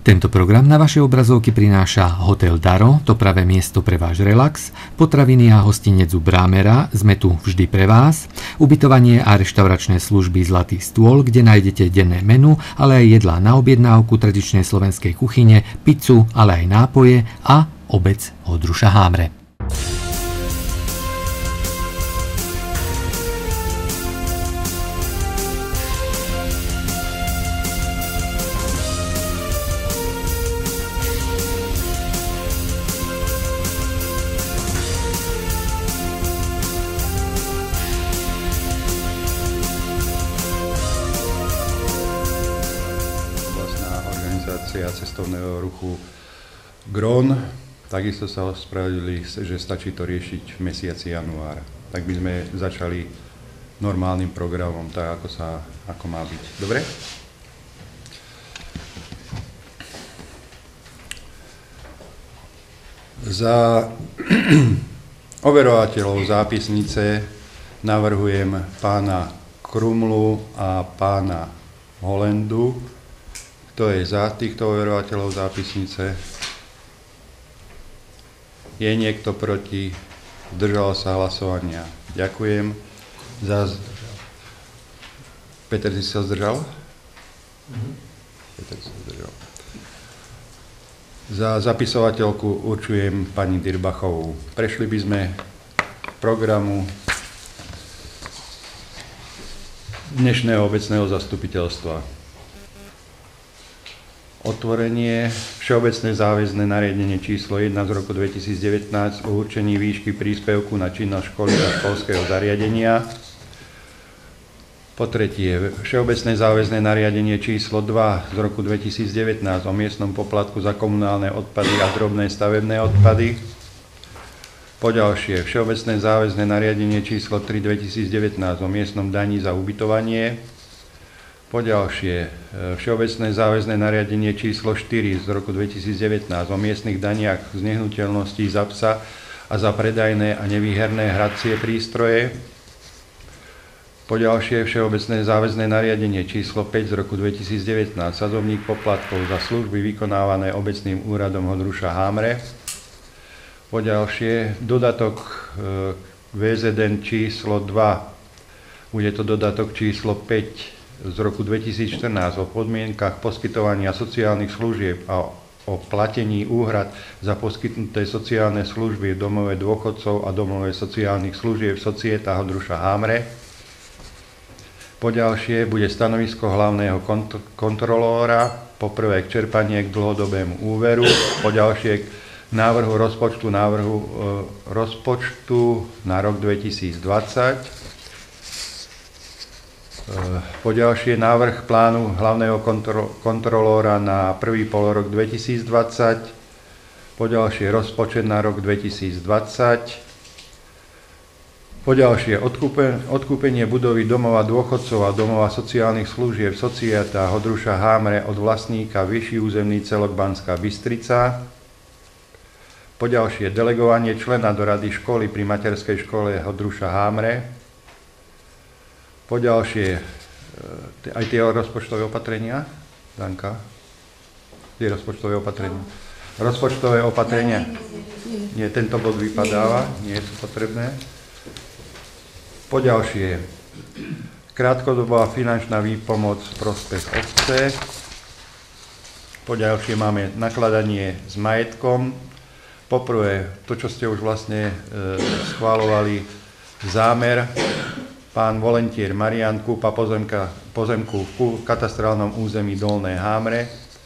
Tento program na vaše obrazovky prináša Hotel Daro, to pravé miesto pre váš relax, potraviny a hostinec u Brámera, sme tu vždy pre vás, ubytovanie a reštauračné služby Zlatý stôl, kde nájdete denné menu, ale aj jedlá na objednávku tradičnej slovenskej kuchyne, pizzu, ale aj nápoje a obec Oldruša Hámre. Cestovného ruchu GRON, takisto sa ospravedlili, že stačí to riešiť v mesiaci január. Tak by sme začali normálnym programom, tak ako má byť. Dobre? Za overovateľov zápisnice navrhujem pána Krumlu a pána Holendu. Kto je za týchto overovateľov zápisnice? Je niekto proti? Zdržal sa hlasovania. Ďakujem. Peter, si sa zdržal? Peter sa zdržal. Za zapisovateľku určujem pani Dyrbachovú. Prešli by sme programu dnešného obecného zastupiteľstva. Otvorenie Všeobecné záväzné nariadenie číslo 1 z roku 2019 o určení výšky príspevku na činnosť školy a školského zariadenia. Po tretie, Všeobecné záväzné nariadenie číslo 2 z roku 2019 o miestnom poplatku za komunálne odpady a drobné stavebné odpady. Po ďalšie, Všeobecné záväzné nariadenie číslo 3 2019 o miestnom daní za ubytovanie. Po ďalšie, Všeobecné záväzné nariadenie číslo 4 z roku 2019 o miestnych daniach z nehnuteľností za psa a za predajné a nevýherné hracie prístroje. Po ďalšie, Všeobecné záväzné nariadenie číslo 5 z roku 2019 sadzobník poplatkov za služby vykonávané obecným úradom Oldruša Hámre. Po ďalšie, dodatok VZN číslo 2, bude to dodatok číslo 5 z roku 2014 o podmienkach poskytovania sociálnych služieb a o platení úhrad za poskytnuté sociálne služby v domove dôchodcov a domove sociálnych služieb Societa Oldruša Hámre. Po ďalšie bude stanovisko hlavného kontrolóra, po prvé k čerpanie k dlhodobému úveru, po ďalšie k návrhu rozpočtu na rok 2020. Po ďalšie návrh plánu hlavného kontrolóra na prvý polorok 2020, po ďalšie rozpočet na rok 2020, po ďalšie odkúpenie budovy domova dôchodcov a domova sociálnych služieb Societa Oldruša Hámre od vlastníka Vyšší územný celok Banská Bystrica, po ďalšie delegovanie člena do rady školy pri materskej škole Oldruša Hámre. Po ďalšie, aj tie rozpočtové opatrenia, Danka, tie rozpočtové opatrenia. Rozpočtové opatrenia, nie, tento bod vypadáva, nie sú potrebné. Po ďalšie, krátkodobá finančná výpomoc v prospech obce. Po ďalšie máme nakladanie s majetkom. Poprvé, to, čo ste už vlastne schváľovali, zámer. Pán Volentier Marián, kúpa pozemku v katastrálnom území Dolné Hámre.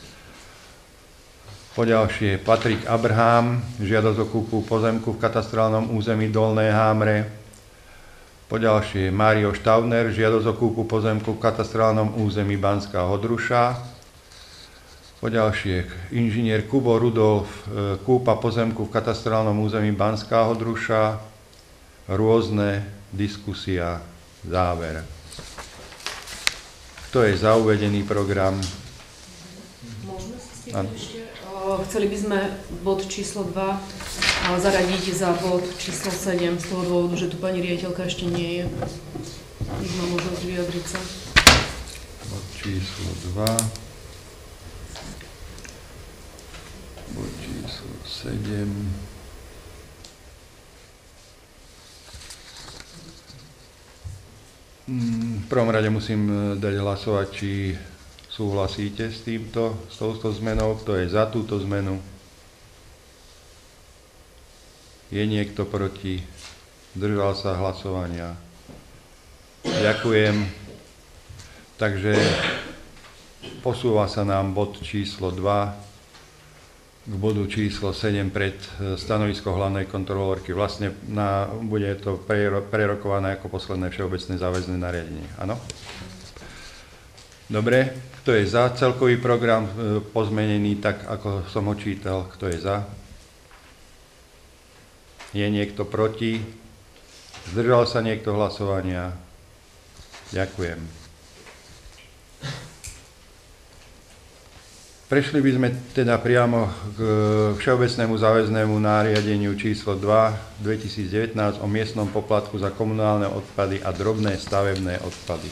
Po ďalšie, Patrik Abraham, žiadosť o kúpu pozemku v katastrálnom území Dolné Hámre. Po ďalšie, Mário Štavner, žiadosť o kúpu pozemku v katastrálnom území Banská Oldruša. Po ďalšie, inžinier Kubo Rudolf, kúpa pozemku v katastrálnom území Banská Oldruša. Rôzne, diskusia, záver. Kto je za uvedený program? Môžeme si ešte? Chceli by sme bod číslo 2 zaradiť za bod číslo 7 z toho dôvodu, že tu pani riaditeľka ešte nie je. Nech má možnosť vyjadriť sa. Bod číslo 2. V prvom rade musím dať hlasovať, či súhlasíte s touto zmenou. Kto je za túto zmenu? Je niekto proti? Zdržal sa hlasovania? Ďakujem. Takže posúva sa nám bod číslo 2 k bodu číslo 7 pred stanovisko hlavnej kontrolórky. Vlastne bude to prerokované ako posledné všeobecné záväzné nariadenie. Áno? Dobre. Kto je za celkový program pozmenený tak, ako som ho čítal? Kto je za? Je niekto proti? Zdržal sa niekto hlasovania? Ďakujem. Prešli by sme teda priamo k všeobecnému záväznému nariadeniu číslo 2 2019 o miestnom poplatku za komunálne odpady a drobné stavebné odpady.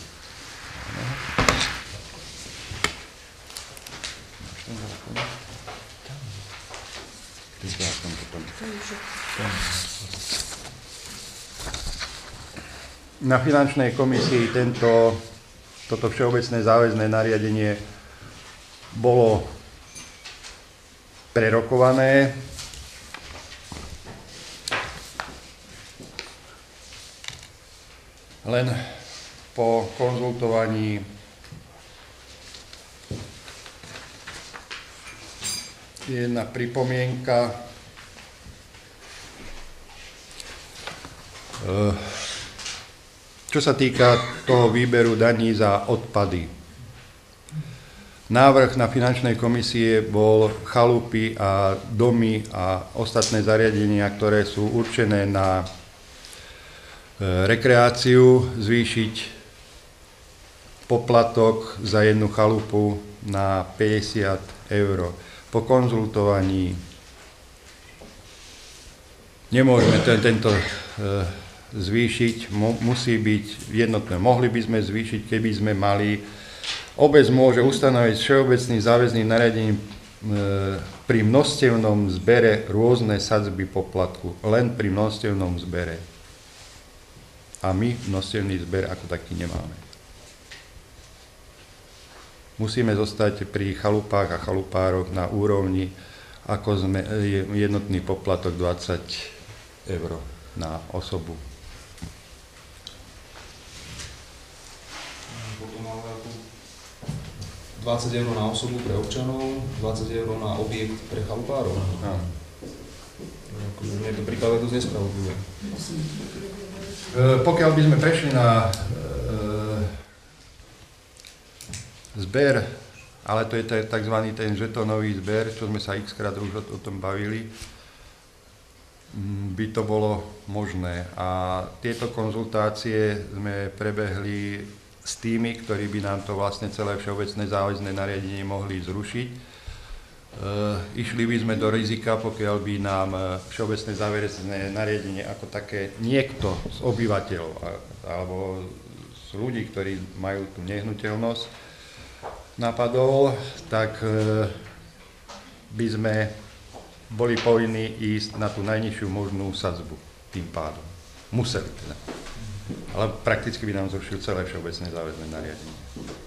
Na finančnej komisii toto všeobecné záväzné nariadenie bolo prerokované. Len po konzultovaní jedna pripomienka. Čo sa týka toho výberu daní za odpady. Návrh na finančnej komisie bol chalupy a domy a ostatné zariadenia, ktoré sú určené na rekreáciu, zvýšiť poplatok za jednu chalupu na 50 €. Po konzultovaní nemôžeme tento zvýšiť, musí byť jednotné. Mohli by sme zvýšiť, keby sme mali. Obec môže ustanoviť všeobecný záväzný nariadením pri množstevnom zbere rôzne sadzby poplatku. Len pri množstevnom zbere. A my množstevný zber ako taký nemáme. Musíme zostať pri chalupách a chalupároch na úrovni, ako sme jednotný poplatok 20 € na osobu. Potom máme 20 € na osobu pre občanov, 20 € na objekt pre chalupárov. Mne to prípada dosť nespravodlivé. Pokiaľ by sme prešli na zber, ale to je tzv. Ten žetónový zber, čo sme sa x-krát už o tom bavili, by to bolo možné. A tieto konzultácie sme prebehli s tými, ktorí by nám to vlastne celé všeobecné záväzné nariadenie mohli zrušiť. Išli by sme do rizika, pokiaľ by nám všeobecné záväzné nariadenie ako také niekto z obyvateľov alebo z ľudí, ktorí majú tú nehnuteľnosť, napadol, tak by sme boli povinní ísť na tú najnižšiu možnú sadzbu tým pádom. Museli teda. Ale prakticky by nám zrušil celé všeobecné záväzné nariadenie.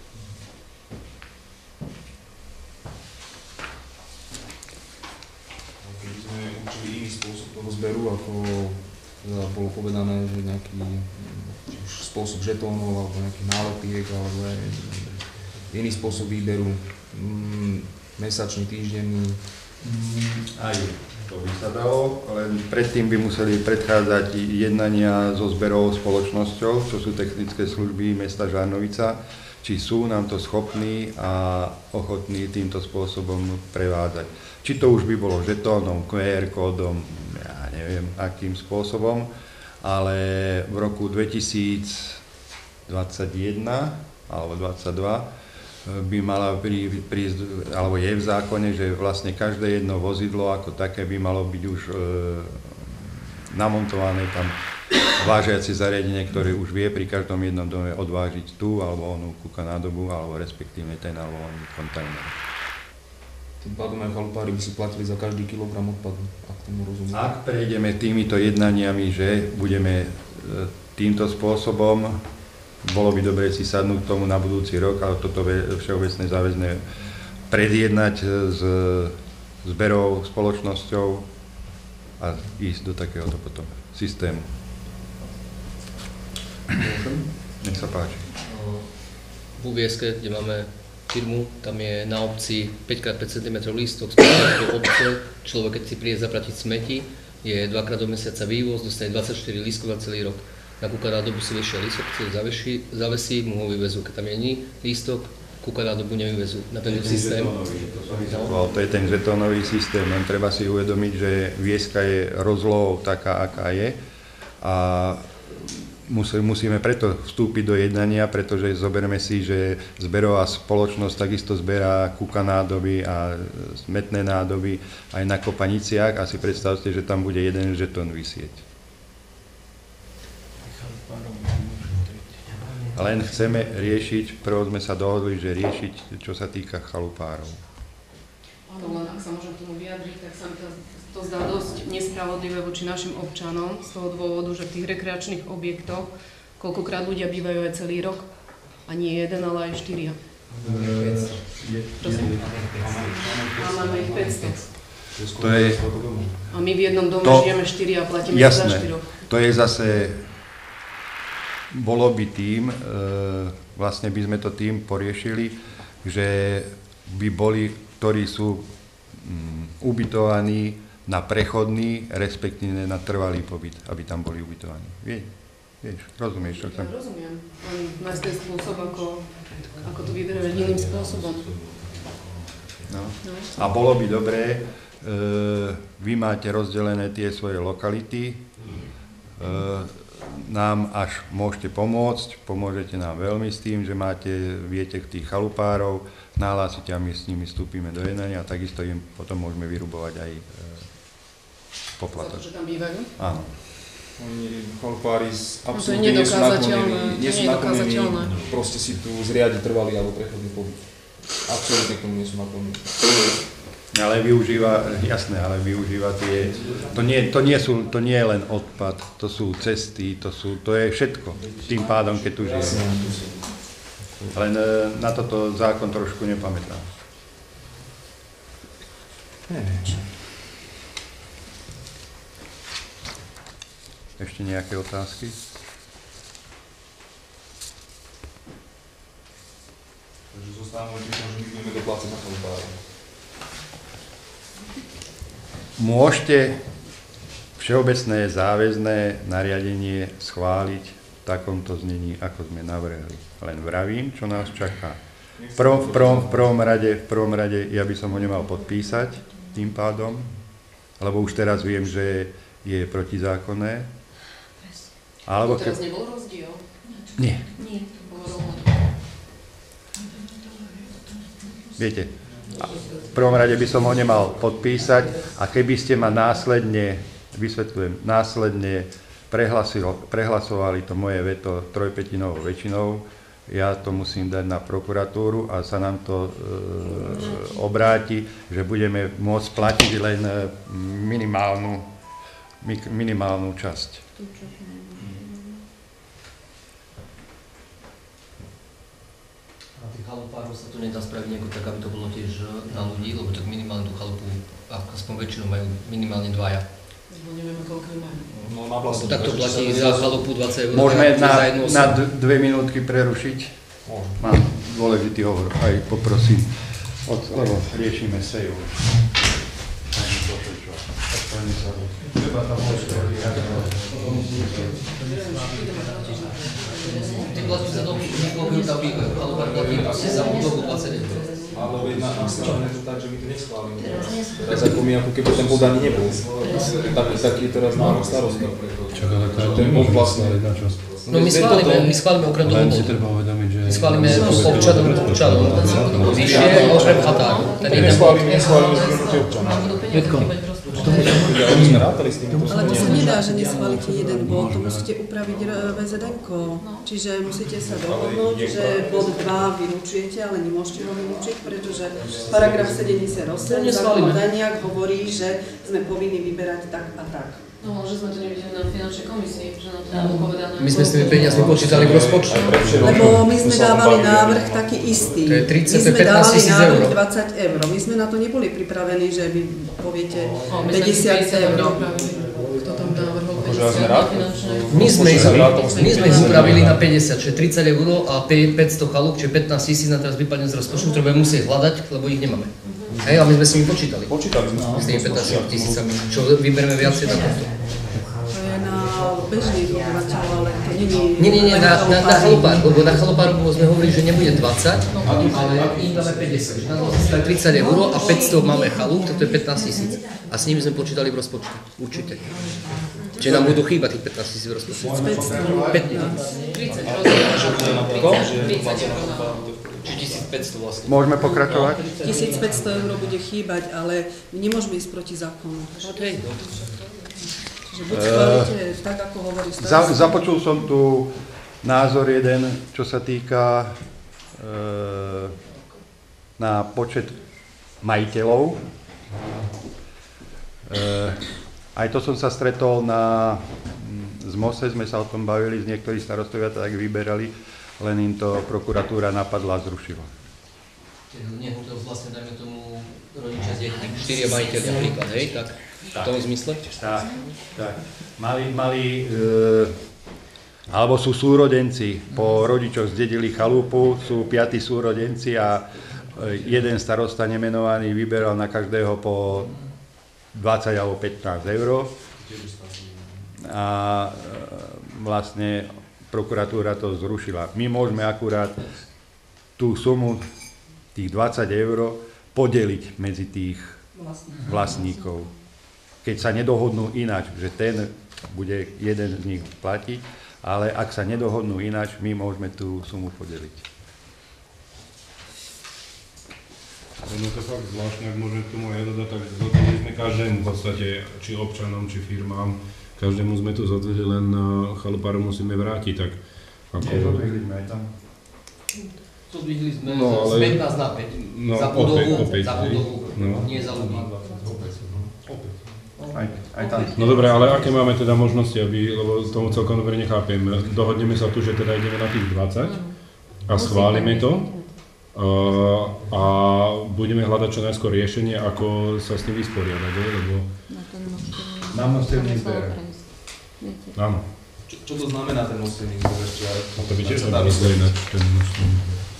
Keby sme učili iný spôsob toho zberu, ako bolo povedané, že nejaký spôsob žetónov alebo nejakých nálepiek alebo iný spôsob výberu, mesačný, týždenný. Aj to by sa dalo, len predtým by museli predchádzať jednania so zberovou spoločnosťou, čo sú technické služby mesta Žarnovica, či sú nám to schopní a ochotní týmto spôsobom prevádzať. Či to už by bolo žetónom, QR kódom, ja neviem akým spôsobom, ale v roku 2021 alebo 2022 by mala prísť, alebo je v zákone, že vlastne každé jedno vozidlo ako také by malo byť už namontované tam vážiace zariadenie, ktoré už vie pri každom jednom dome odvážiť tú alebo onú kúka nádobu, alebo respektíve ten alebo oný kontajner. Tým pádom aj chalupári by si platili za každý kilogram odpadu, ak tomu rozumiem. Ak prejdeme týmito jednaniami, že budeme týmto spôsobom, bolo by dobre si sadnúť k tomu na budúci rok, ale toto všeobecné záväzné predjednať s zberovou spoločnosťou a ísť do takéhoto potom systému. Nech sa páči. V Uvieske, kde máme firmu, tam je na obci 5x5 cm lístok, do obce, človek keď si príde zaplatiť smeti, je 2-krát do mesiaca vývoz, dostane 24 lístkov na celý rok. Na kukarádobu si vešia lístok, si ho zavesí, mu ho vyvezú. Keď tam je lístok, kukarádobu nevyvezú. Na tento systém. To je ten žetónový systém, len treba si uvedomiť, že Vieska je rozlohou taká, aká je a musíme preto vstúpiť do jednania, pretože zoberme si, že zberová spoločnosť takisto zberá kukanádoby a smetné nádoby aj na Kopaniciach a si predstavte, že tam bude jeden žetón visieť. Len chceme riešiť, prvo sme sa dohodli, že riešiť, čo sa týka chalupárov. Áno, len ak sa môžem tomu vyjadriť, tak sa mi to zdá dosť nespravodlivé voči našim občanom z toho dôvodu, že v tých rekreačných objektoch koľkokrát ľudia bývajú aj celý rok a nie jeden, ale aj 4. Prosím? A máme ich 500. To je, a my v jednom dome žijeme 4 a platíme za 4. To je zase, bolo by tým, vlastne by sme to tým poriešili, že by boli, ktorí sú ubytovaní na prechodný, respektíve na trvalý pobyt, aby tam boli ubytovaní. Vieš, rozumieš, čo chcem? Ja rozumiem, len nájsť ten spôsob, ako to vyberať iným spôsobom. No. A bolo by dobré, vy máte rozdelené tie svoje lokality, nám až môžete pomôcť, pomôžete nám veľmi s tým, že viete tých chalupárov, nahlásite a my s nimi vstúpime do jednania a takisto im potom môžeme vyrubovať aj poplatok. Za to, že tam bývajú? Áno. Oni chalupári absolútne nie sú naklonení, proste si tu zriadiť trvalý alebo prechodný pobyt. Absolútne k tomu nie sú naklonení. Ale využíva tie, to nie je len odpad, to sú cesty, to je všetko, tým pádom, keď tu žije. Len na toto zákon trošku nepamätám. Ešte nejaké otázky? Takže zostávame pri tom, že my budeme doplácať na chalupára. Môžete všeobecné záväzné nariadenie schváliť v takomto znení, ako sme navrhli. Len vravím, čo nás čaká. V prvom rade ja by som ho nemal podpísať tým pádom, lebo už teraz viem, že je protizákonné. Alebo teraz nebol rozdiel? Nie. Nie, to bolo rovno. Viete, v prvom rade by som ho nemal podpísať a keby ste ma následne prehlasovali to moje veto 3/5 väčšinou, ja to musím dať na prokuratúru a sa nám to obráti, že budeme môcť platiť len minimálnu časť. A tých chalupárov sa to nedá spraviť nejako tak, aby to bolo tiež na ľudí, lebo tak minimálne tú chalupu, aspoň väčšinu majú minimálne 2. Lebo nevieme, koľko majú. No na vlastne. Tak to platí za chalupu 20 €. Môžeme na 2 minútky prerušiť? Môžeme. Mám dôležitý hovor, aj poprosím, lebo riešime seju. Treba tam Ty platí za dobu, koľko tam bývajú, chalupár platí za dobu 20 €. Ale ak strane to tak, že my to neschválime. Teraz ako my, ako keby ten bod ani nebol. Taký teraz návrh starosta. Ten bod vlastne. No my schválime okrem toho bodu. My schválime občanom. Vyššie okrem chatárov. Neschválime zhrnutie občanov. Oni sme rátali s tým. Ale to sa nedá, že neschválite jeden bod, to musíte upraviť VZN-ko. Čiže musíte sa dohodnúť, že bod 2 vylúčujete, ale nemôžete ho vylúčiť, pretože paragraf 78 zákon o daniach hovorí, že sme povinni vyberať tak a tak. No, že sme to nevideli na finančnej komisii, že na to bolo povedané. My sme s tými peniazmi počítali v rozpočte. Lebo my sme dávali návrh taký istý. To je 30, my sme 15 dávali 000 návrh eur. 20 eur. My sme na to neboli pripravení, že vy poviete My 50 eur. Kto tam navrhol 50 na finančnej? My sme ich upravili na 50, čiže 30 eur a 500 chalúb, čiže 15 000 na teraz vypadne z rozpočtu, ktoré budeme musieť hľadať, lebo ich nemáme. Hej, a my sme s nimi počítali. Počítali sme. S tými 15 000, čo vyberieme viacej na to. To je na bežných obyvateľov, ale to nie Nie, na chalupár, lebo na chalupáru sme hovorili, že nebude 20, ale im dáme 50. Na to je 30 eur a 500 máme chalup, to je 15 000. A s nimi sme počítali v rozpočte, určite. Čiže nám budú chýbať tých 15 000 v rozpočte. 15. Čiže 1500 vlastne. Môžeme pokračovať? 1500 eur bude chýbať, ale my nemôžeme ísť proti zákonu. Okay. Čiže buď schválite tak, ako hovorí starosta. Započul som tu názor jeden, čo sa týka na počet majiteľov. Aj to som sa stretol z MOSE, sme sa o tom bavili, z niektorých starostovia tak vyberali, len im to prokuratúra napadla a zrušila. Nech to vlastne, dajme tomu, rodičia s deťmi, 4 majiteľi napríklad, hej, tak v tom zmysle? Tak. Mali alebo sú súrodenci, po rodičoch zdedili chalupu, sú 5 súrodenci a jeden starosta nemenovaný vyberal na každého po 20 alebo 15 eur. A vlastne prokuratúra to zrušila. My môžeme akurát tú sumu, tých 20 eur, podeliť medzi tých vlastníkov. Keď sa nedohodnú ináč, že ten bude jeden z nich platiť, ale ak sa nedohodnú ináč, my môžeme tú sumu podeliť. No to fakt zvláštne, ak môžem k tomu aj dodať, tak zodvedeli sme každému v podstate, či občanom, či firmám, každému sme tu zodvedeli, len chalupáru musíme vrátiť, tak ako... Nie, zodvedeli sme aj tam. Zodvihli sme No, ale... z 15 na 5, No, za budovu, opäť, no. Nie za ľudí. Aj tam. No dobre, ale aké máme teda možnosti, lebo tomu celkom dobre nechápem. Dohodneme sa tu, že teda ideme na tých 20 a schválime to a budeme hľadať čo najskôr riešenie, ako sa s tým vysporiadať, lebo... Na množstevný zber. Áno. Čo to znamená ten množstevný zber ešte? A to by tiež sa dá ináč ten množstevný.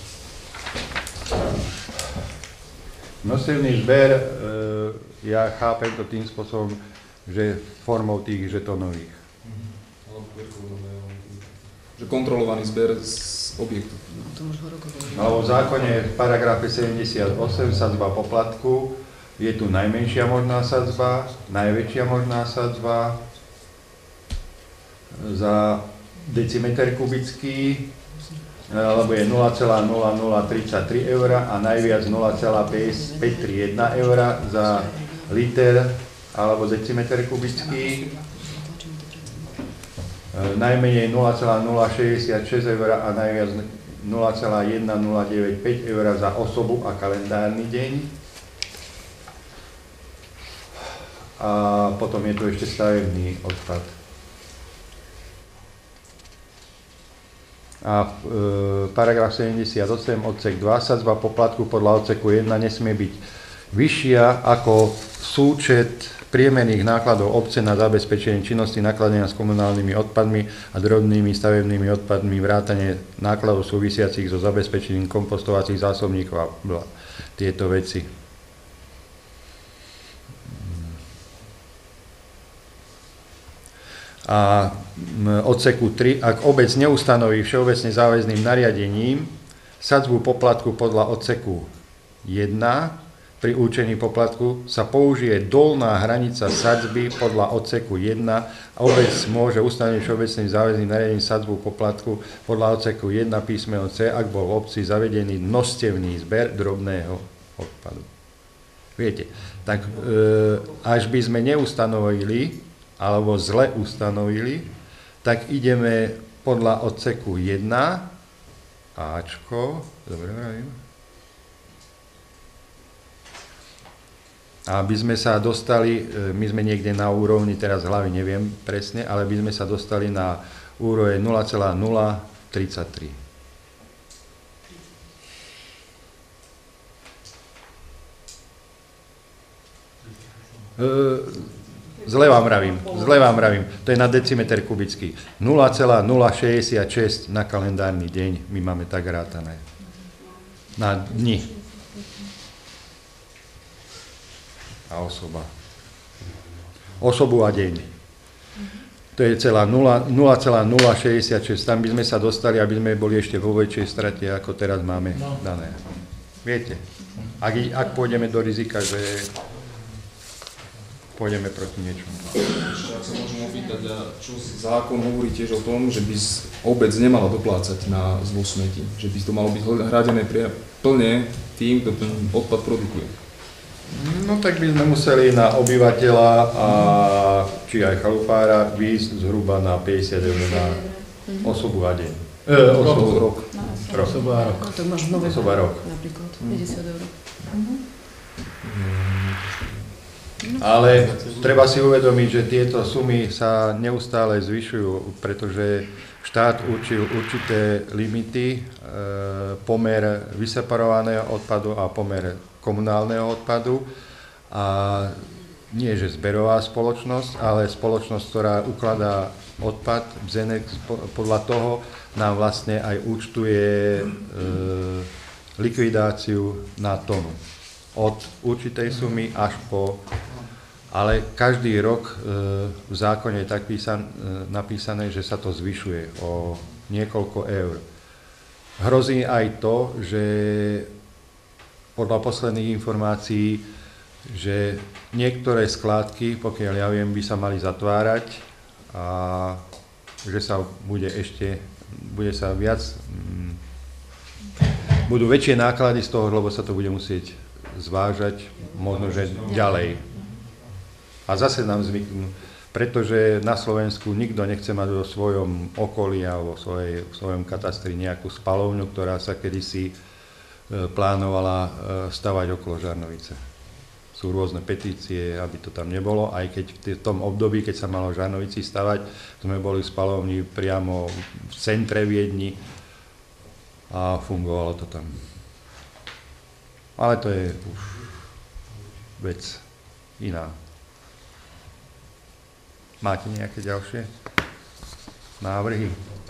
Množstevný zber, ja chápem to tým spôsobom, že formou tých žetonových. Že kontrolovaný zber z objektu. No, v zákone v paragrafe 78 sadzba poplatku, je tu najmenšia možná sadzba, najväčšia možná sadzba za decimeter kubický, alebo je 0,0033 eur a najviac 0,531 eur za liter alebo decimeter kubický. Najmenej 0,066 eur a najviac 0,1095 eur za osobu a kalendárny deň. A potom je tu ešte stavebný odpad. A paragraf 78 odsek 2, sadzba poplatku podľa odseku 1 nesmie byť vyššia ako súčet priemerných nákladov obce na zabezpečenie činnosti nakladania s komunálnymi odpadmi a drobnými stavebnými odpadmi, vrátane nákladov súvisiacich so zabezpečením kompostovacích zásobníkov a tieto veci. A odseku 3, ak obec neustanoví všeobecne záväzným nariadením sadzbu poplatku podľa odseku 1, pri určení poplatku sa použije dolná hranica sadzby podľa odseku 1 a obec môže ustanoviť všeobecným záväzným nariadením sadzbu poplatku podľa odseku 1 písmeno C, ak bol v obci zavedený množstevný zber drobného odpadu. Viete, tak až by sme neustanovili, alebo zle ustanovili, tak ideme podľa odseku 1, Ačko, dobre vravím, aby sme sa dostali, my sme niekde na úrovni, teraz hlavy neviem presne, ale by sme sa dostali na úroveň 0,033. Zle vám vravím, to je na decimeter kubický. 0,066 na kalendárny deň, my máme tak rátané. Na dni. A osobu a deň. To je celá 0,066, tam by sme sa dostali, aby sme boli ešte vo väčšej strate, ako teraz máme dané. Viete, ak pôjdeme do rizika, že pôjdeme proti niečomu. Ešte ak sa môžem opýtať, čo zákon hovorí tiež o tom, že by obec nemala doplácať na zvoz smetí, že by to malo byť hradené plne tým, kto ten odpad produkuje. No tak by sme museli na obyvateľa a či aj chalupára výjsť zhruba na 50 eur na osobu a deň. Rok. Osoba a rok. Tak máš nové rok. Napríklad 50 eur. Ale treba si uvedomiť, že tieto sumy sa neustále zvyšujú, pretože štát určil určité limity, pomer vyseparovaného odpadu a pomer komunálneho odpadu. A nie že zberová spoločnosť, ale spoločnosť, ktorá ukladá odpad, Bzenex, podľa toho nám vlastne aj účtuje likvidáciu na tonu. Od určitej sumy až po... Ale každý rok v zákone je tak napísané, že sa to zvyšuje o niekoľko eur. Hrozí aj to, že podľa posledných informácií, že niektoré skládky, pokiaľ ja viem, by sa mali zatvárať a že sa bude sa viac, budú väčšie náklady z toho, lebo sa to bude musieť zvážať, možno, že ďalej. A zase nám zvyknú, pretože na Slovensku nikto nechce mať vo svojom okolí alebo v svojom katastri nejakú spalovňu, ktorá sa kedysi plánovala stavať okolo Žarnovice. Sú rôzne petície, aby to tam nebolo, aj keď v tom období, keď sa malo v Žarnovici stavať, sme boli v spalovni priamo v centre Viedni a fungovalo to tam. Ale to je už vec iná. Máte nejaké ďalšie návrhy?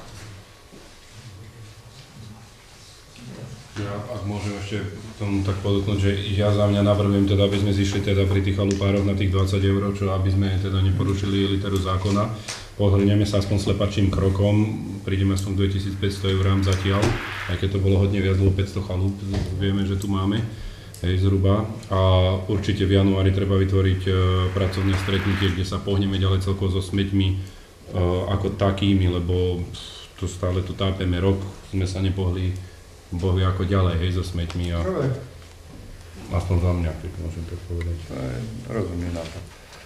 Ja, ak môžem ešte tomu tak podotknúť, že ja za mňa navrhujem teda, aby sme zišli teda pri tých chalupároch na tých 20 eur, čo aby sme teda neporušili literu zákona. Pohrnieme sa aspoň slepačným krokom, prídeme aspoň 2500 eurám zatiaľ, aj keď to bolo hodne viac, lebo 500 chalup, vieme, že tu máme. Hej, zhruba. A určite v januári treba vytvoriť pracovné stretnutie, kde sa pohneme ďalej celkovo so smeťmi ako takými, lebo to stále tu tápeme rok, sme sa nepohli bohu ako ďalej, hej, so smeťmi. A aspoň za mňa, keď môžem tak povedať. Rozumiem na to.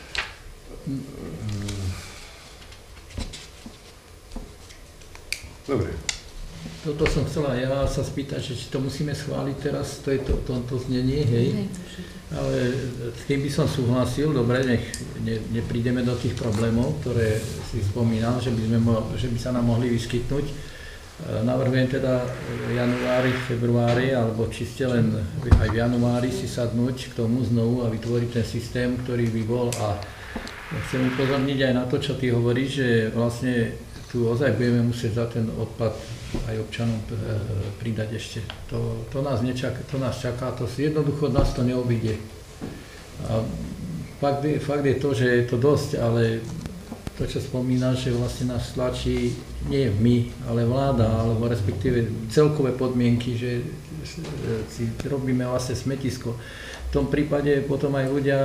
Dobre. Toto som chcela ja sa spýtať, že či to musíme schváliť teraz, to je to znenie, hej. Ale s tým by som súhlasil, dobre, nech neprídeme do tých problémov, ktoré si spomínal, že by sa nám mohli vyskytnúť. Navrhujem teda v januári, februári, alebo čiste len aj v januári si sadnúť k tomu znovu a vytvoriť ten systém, ktorý by bol. A chcem upozorniť aj na to, čo ty hovoríš, že vlastne tu ozaj budeme musieť za ten odpad aj občanom pridať ešte. To nás čaká, to jednoducho nás to neobíde. A fakt je to, že je to dosť, ale to, čo spomínaš, že vlastne nás tlačí nie my, ale vláda, alebo respektíve celkové podmienky, že si robíme vlastne smetisko. V tom prípade potom aj ľudia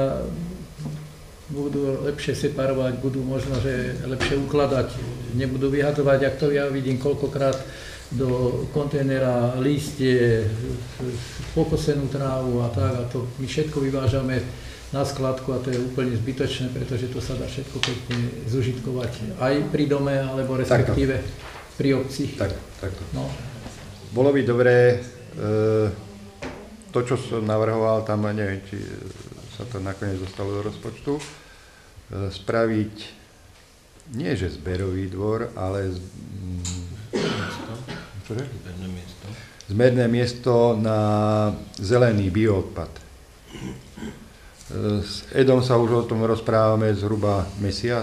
budú lepšie separovať, budú možno, že lepšie ukladať, nebudú vyhadzovať, ak to ja vidím koľkokrát do kontajnera lístie, pokosenú trávu a tak, a to my všetko vyvážame na skladku a to je úplne zbytočné, pretože to sa dá všetko pekne zužitkovať aj pri dome, alebo respektíve pri obci. Takto. No. Bolo by dobré to, čo som navrhoval, tam neviem, či sa to nakoniec dostalo do rozpočtu, spraviť nie že zberový dvor, ale zmerné miesto na zelený bioodpad. S Edom sa už o tom rozprávame zhruba mesiac.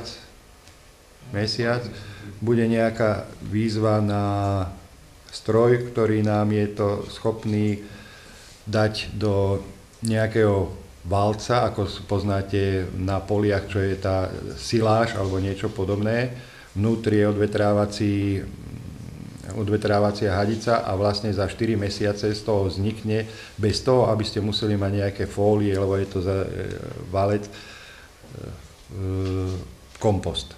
Bude nejaká výzva na stroj, ktorý nám je to schopný dať do nejakého valca, ako poznáte na poliach, čo je tá siláž alebo niečo podobné. Vnútri je odvetrávacia hadica a vlastne za 4 mesiace z toho vznikne, bez toho, aby ste museli mať nejaké fólie, lebo je to za valec, kompost.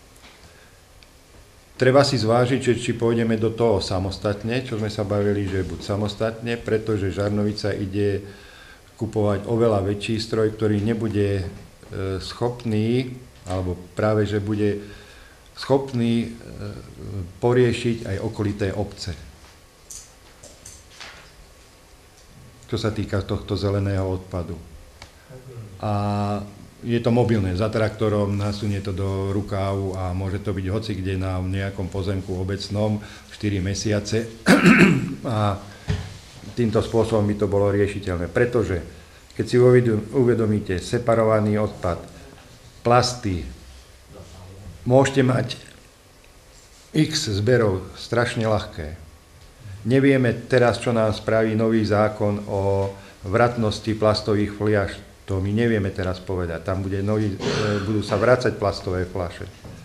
Treba si zvážiť, že či pôjdeme do toho samostatne, čo sme sa bavili, že buď samostatne, pretože Žarnovica ide kupovať oveľa väčší stroj, ktorý nebude schopný, alebo práve že bude schopný poriešiť aj okolité obce. Čo sa týka tohto zeleného odpadu. A je to mobilné, za traktorom nasunie to do rukávu a môže to byť hoci kde na nejakom pozemku obecnom 4 mesiace a týmto spôsobom by to bolo riešiteľné. Pretože keď si uvedomíte separovaný odpad, plasty, môžete mať x zberov, strašne ľahké. Nevieme teraz, čo nám spraví nový zákon o vratnosti plastových fliaž. To my nevieme teraz povedať. Tam budú sa vracať plastové fľaše.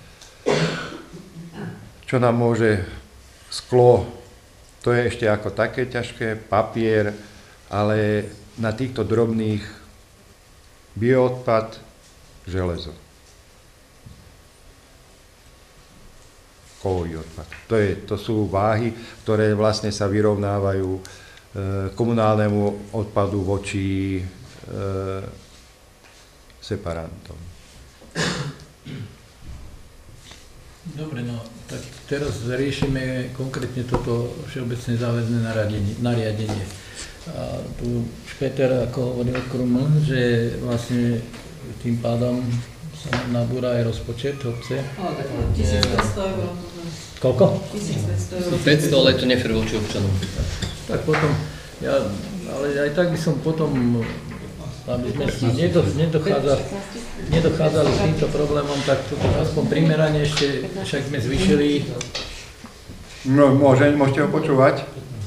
Čo nám môže sklo, to je ešte ako také ťažké, papier, ale na týchto drobných bioodpad, železo. Kovový odpad. To sú váhy, ktoré vlastne sa vyrovnávajú komunálnemu odpadu voči separantom. Dobre, no tak teraz riešime konkrétne toto všeobecné záväzné nariadenie. A tu Peter ako hovoril Kruml, že vlastne tým pádom sa nabúra aj rozpočet obce. 1500 eur. Koľko? 1500 eur. 500, ale to nefér voči občanom. Tak potom, ale aj tak by som potom, aby sme si nedochádzali s týmto problémom, tak toto aspoň primerane ešte, však sme zvýšili. No, môžete ho počúvať?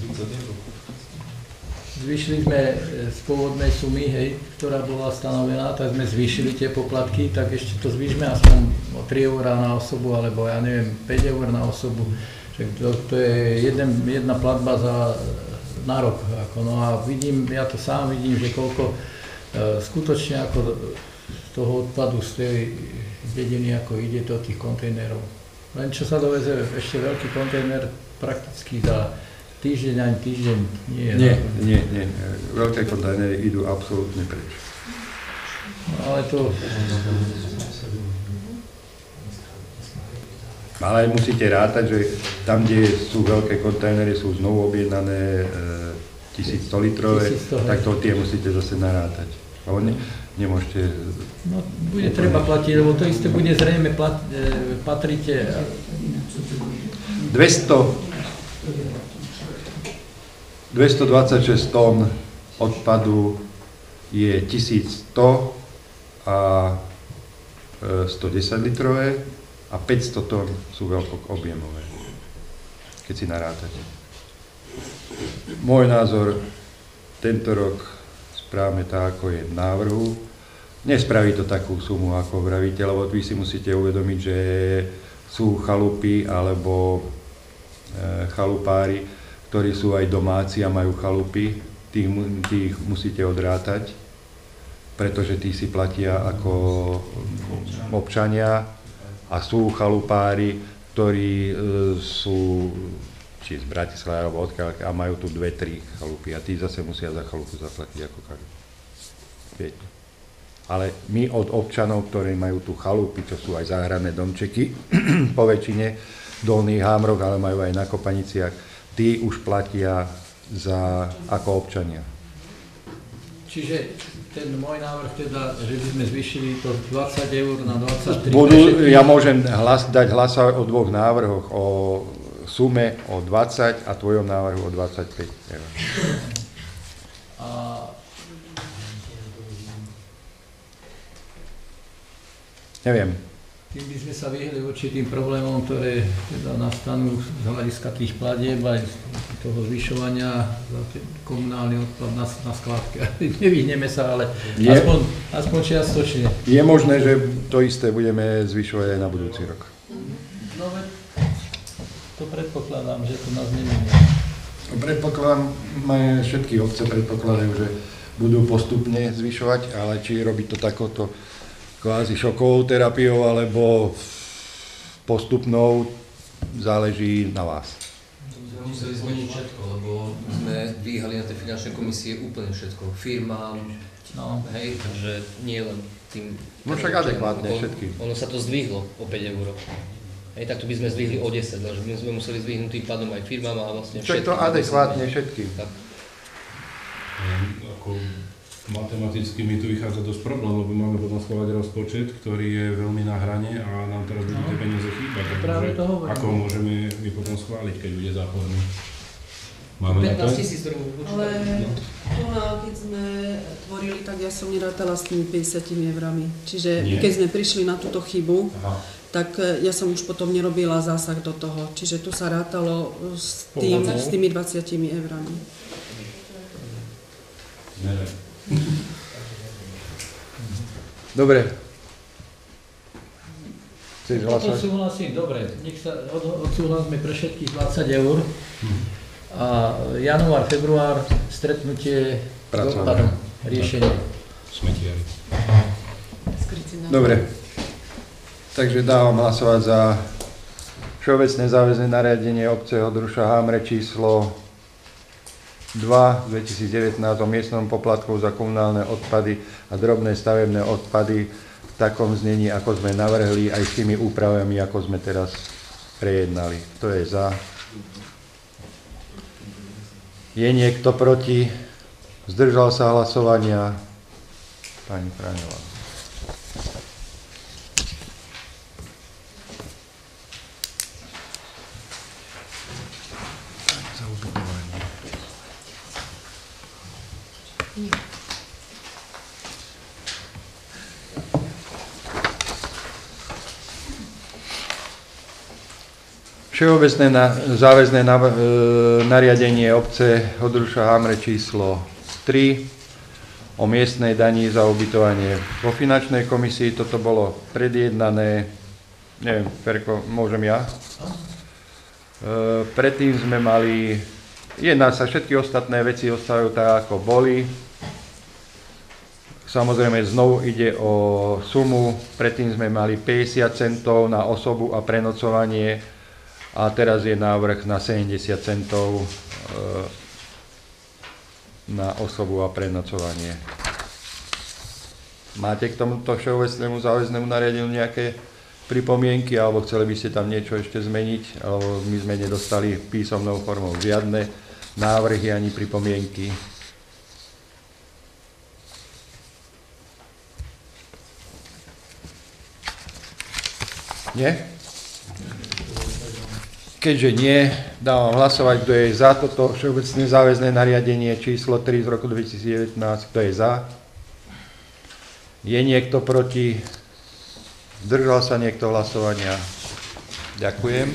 Zvýšili sme z pôvodnej sumy, hej, ktorá bola stanovená, tak sme zvýšili tie poplatky, tak ešte to zvýšme aspoň o 3 eur na osobu, alebo ja neviem, 5 eur na osobu. To je jedna platba na rok. No a ja to sám vidím, že koľko skutočne ako z toho odpadu z tej dediny ako ide do tých kontajnerov. Len čo sa doveze, ešte veľký kontajner prakticky za týždeň, ani týždeň nie je. Nie. Veľké kontajnery idú absolútne preč. No, ale to... Ale musíte rátať, že tam, kde sú veľké kontajnery, sú znovu objednané 1100 litrové, tak to tie musíte zase narátať. Ale nemôžete... No, bude treba platiť, lebo to isté bude zrejme patriť... 226 tón odpadu je 1100 a 110 litrové a 500 tón sú veľkoobjemové, keď si narátate. Môj názor, tento rok správame tak, ako je v návrhu. Nespraví to takú sumu, ako vravíte, lebo vy si musíte uvedomiť, že sú chalupy alebo chalupári, ktorí sú aj domáci a majú chalupy, tých musíte odrátať, pretože tí si platia ako občania a sú chalupári, ktorí sú či z Bratislavy, alebo odkiaľ, a majú tu 2-3 chalupy a tí zase musia za chalupu zaplatiť ako každý. Viete. Ale my od občanov, ktorí majú tu chalupy, čo sú aj záhradné domčeky, po väčšine Dolných Hámroch, ale majú aj na Kopaniciach, tí už platia ako občania. Čiže ten môj návrh teda, že by sme zvýšili to 20 eur na 23. Ja môžem dať hlasovať o dvoch návrhoch, o sume o 20 a tvojom návrhu o 25 eur. A neviem. Tým by sme sa vyhli určitým problémom, ktoré teda nastanú z hľadiska tých platieb aj toho zvyšovania za komunálny odpad na skládke. Nevyhneme sa, ale aspoň čiastočne. Je možné, že to isté budeme zvyšovať aj na budúci rok. No veď to predpokladám, že to nás nemení. Predpokladám, všetky obce predpokladajú, že budú postupne zvyšovať, ale či robiť to takouto kvázi šokovou terapiou alebo postupnou, záleží na vás. My museli zmeniť všetko, lebo sme dvíhali na tej finančnej komisie úplne všetko. Firmám, hej, takže nie len tým... No však adekvátne všetkým. Ono sa to zdvihlo o 5 eur. Hej, tak to by sme zdvihli o 10, lenže my sme museli zdvihnúť tým pádom aj firmám a vlastne všetkým. Však to adekvátne všetkým. Tak. Ako matematicky mi tu vychádza dosť problém, lebo máme potom schváľať rozpočet, ktorý je veľmi na hrane a nám teraz budú tie peniaze chýbať. Práve to hovorím. Ako ho môžeme my potom schváliť, keď bude záporný? Máme na to? 15 000, ktorú počítame. Ale keď sme tvorili, tak ja som nerátala s tými 50 eurami. Čiže Nie. keď sme prišli na túto chybu, Aha. tak ja som už potom nerobila zásah do toho. Čiže tu sa rátalo s tými 20 eurami. Ne. Dobre. Chceš hlasovať? Odsúhlasím, dobre. Nech sa odsúhlasíme pre všetkých 20 eur. A január, február, stretnutie, riešenie. Smetiari. Dobre. Takže dávam hlasovať za Všeobecné záväzné nariadenie obce Hodruša Hámre číslo 2 2019 o miestnom poplatku za komunálne odpady a drobné stavebné odpady v takom znení, ako sme navrhli, aj s tými úpravami, ako sme teraz prejednali. Kto je za? Je niekto proti? Zdržal sa hlasovania? Pani Praňová. Všeobecné záväzné nariadenie obce Hodruša Hámre číslo 3 o miestnej dani za ubytovanie. Vo finančnej komisii toto bolo predjednané, neviem, Ferko, môžem ja? Predtým sme mali, jedná sa, všetky ostatné veci ostávajú tak, ako boli. Samozrejme, znovu ide o sumu, predtým sme mali 50 centov na osobu a prenocovanie, a teraz je návrh na 70 centov na osobu a prenocovanie. Máte k tomuto všeobecnému záväznému nariadeniu nejaké pripomienky, alebo chceli by ste tam niečo ešte zmeniť? Alebo my sme nedostali písomnou formou žiadne návrhy ani pripomienky. Nie? Keďže nie, dávam hlasovať, kto je za toto všeobecné záväzné nariadenie číslo 3 z roku 2019, kto je za. Je niekto proti? Zdržal sa niekto hlasovania? Ďakujem.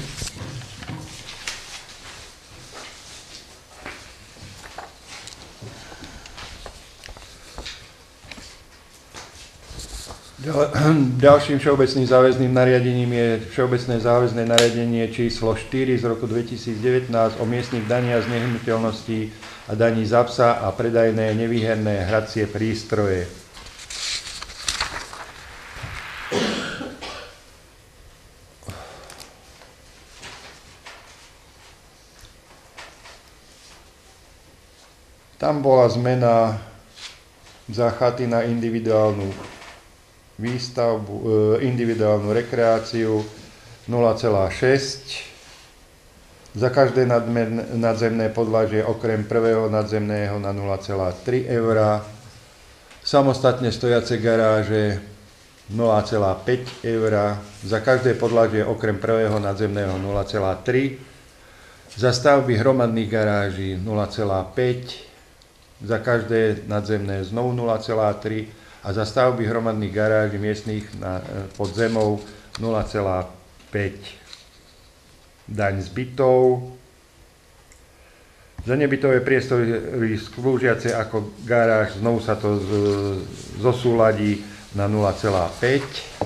Ďalším všeobecným záväzným nariadením je Všeobecné záväzné nariadenie číslo 4 z roku 2019 o miestnych daniach z nehnuteľností a daní za psa a predajné nevýherné hracie prístroje. Tam bola zmena za chaty na individuálnu výstavbu, individuálnu rekreáciu 0,6. Za každé nadzemné podlažie okrem prvého nadzemného na 0,3 €. Samostatne stojace garáže 0,5 €. Za každé podlažie okrem prvého nadzemného 0,3. Za stavby hromadných garáží 0,5. Za každé nadzemné znovu 0,3 a za stavby hromadných garáží miestnych pod zemou 0,5. Daň z bytov. Za nebytové priestory slúžiace ako garáž, znovu sa to zosúladí na 0,5.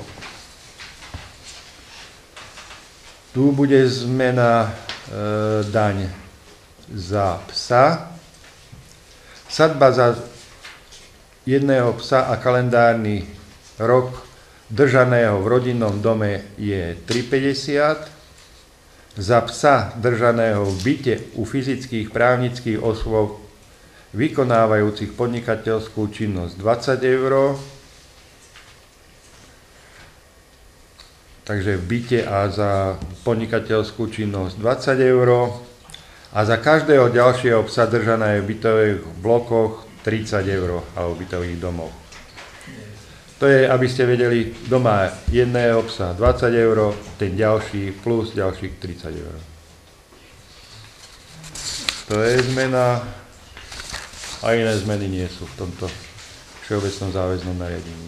Tu bude zmena daň za psa. Sadba za jedného psa a kalendárny rok držaného v rodinnom dome je 3,50. Za psa držaného v byte u fyzických právnických osôb vykonávajúcich podnikateľskú činnosť 20 €. Takže v byte a za podnikateľskú činnosť 20 € a za každého ďalšieho psa držaného v bytových blokoch 30 € alebo bytových domov. To je, aby ste vedeli, doma jedného psa 20 €, ten ďalší plus ďalších 30 €. To je zmena a iné zmeny nie sú v tomto všeobecnom záväznom nariadení.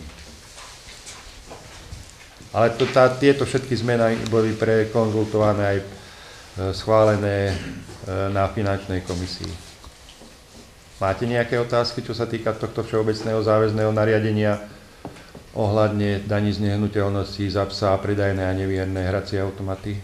Ale tieto všetky zmeny boli prekonzultované aj schválené na finančnej komisii. Máte nejaké otázky, čo sa týka tohto všeobecného záväzného nariadenia ohľadne daní z nehnuteľností za psa a predajné a nevierne hracie automaty?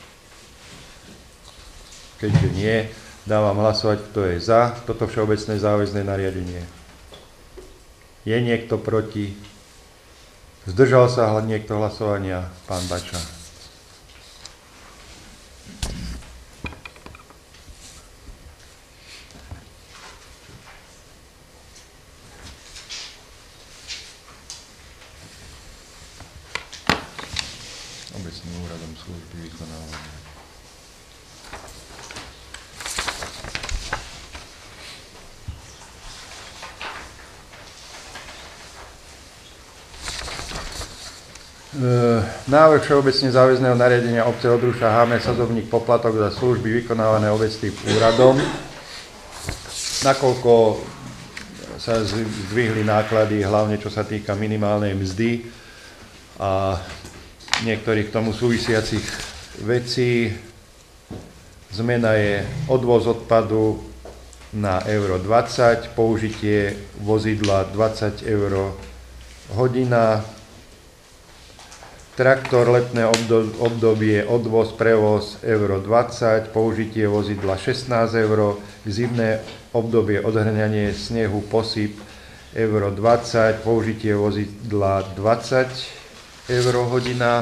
Keďže nie, dávam hlasovať, kto je za toto všeobecné záväzné nariadenie. Je niekto proti? Zdržal sa niekto hlasovania? Pán Bača. Obecným úradom služby vykonávania. Návrh všeobecne záväzného nariadenia obce odrúša Hámer sadzobník poplatok za služby vykonávané obecným úradom. Nakoľko sa zdvihli náklady, hlavne čo sa týka minimálnej mzdy a niektorých k tomu súvisiacich vecí. Zmena je odvoz odpadu na €20, použitie vozidla 20 € hodina, traktor letné obdobie, odvoz, prevoz €20, použitie vozidla 16 €, zimné obdobie, odhrňanie snehu, posyp €20, použitie vozidla 20 € hodina,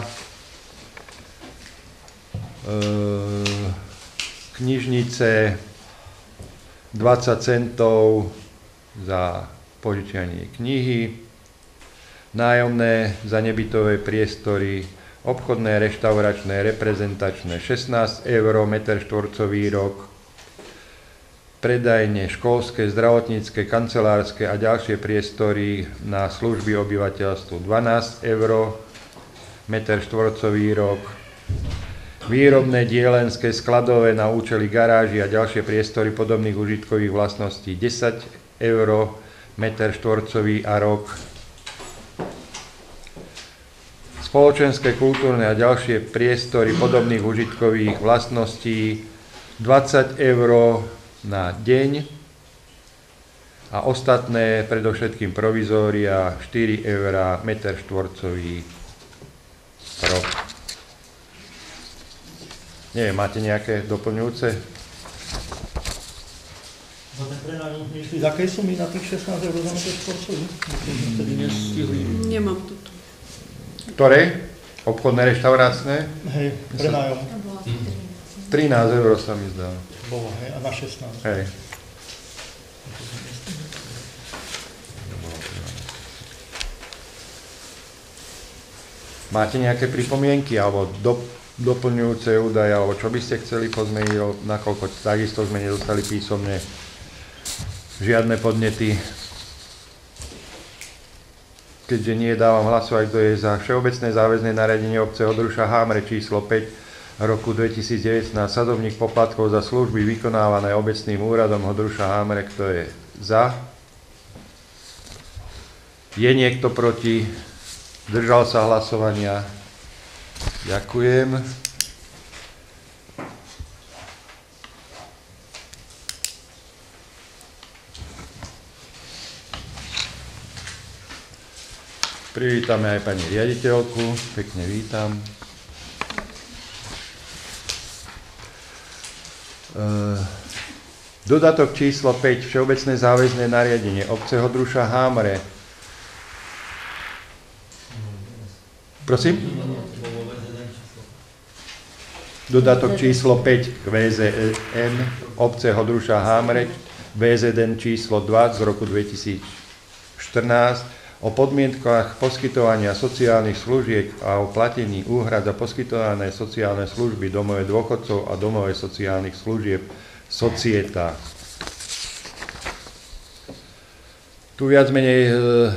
knižnice 20 centov za požičianie knihy, nájomné za nebytové priestory, obchodné, reštauračné, reprezentačné 16 € meter štvorcový rok, predajne školské, zdravotnícke, kancelárske a ďalšie priestory na služby obyvateľstvu 12 € meter štvorcový rok, výrobné, dielenské, skladové na účely garáži a ďalšie priestory podobných užitkových vlastností 10 € meter štvorcový a rok, spoločenské, kultúrne a ďalšie priestory podobných užitkových vlastností 20 € na deň a ostatné, predovšetkým provizória 4 € meter štvorcový rok. Nie, máte nejaké doplňujúce? Za ten prenájom myslí, z akej sumy na tých 16 € za meter štvorcový? Vtedy nestihli. Nemám to tu. Ktoré? Obchodné, reštaurácne? Hej, prenájom. 13 € sa mi zdá. Bolo, hej, a na 16. Hej. Máte nejaké pripomienky alebo doplňujúce údaje, alebo čo by ste chceli pozmeniť, nakoľko takisto sme nedostali písomne žiadne podnety. Keďže nie, dávam hlasovať, kto je za všeobecné záväzné nariadenie obce Hodruša Hámre číslo 5 roku 2019, sadovník poplatkov za služby vykonávané obecným úradom Hodruša Hámre, kto je za? Je niekto proti? Zdržal sa hlasovania? Ďakujem. Privítame aj pani riaditeľku, pekne vítam. Dodatok číslo 5, všeobecné záväzné nariadenie obce Hodruša Hámre. Prosím? Dodatok číslo 5 k VZN obce Hodruša Hámre, VZN číslo 2 z roku 2014 o podmienkach poskytovania sociálnych služieb a o platení úhrad za poskytované sociálne služby domove dôchodcov a domove sociálnych služieb Societa. Tu viac menej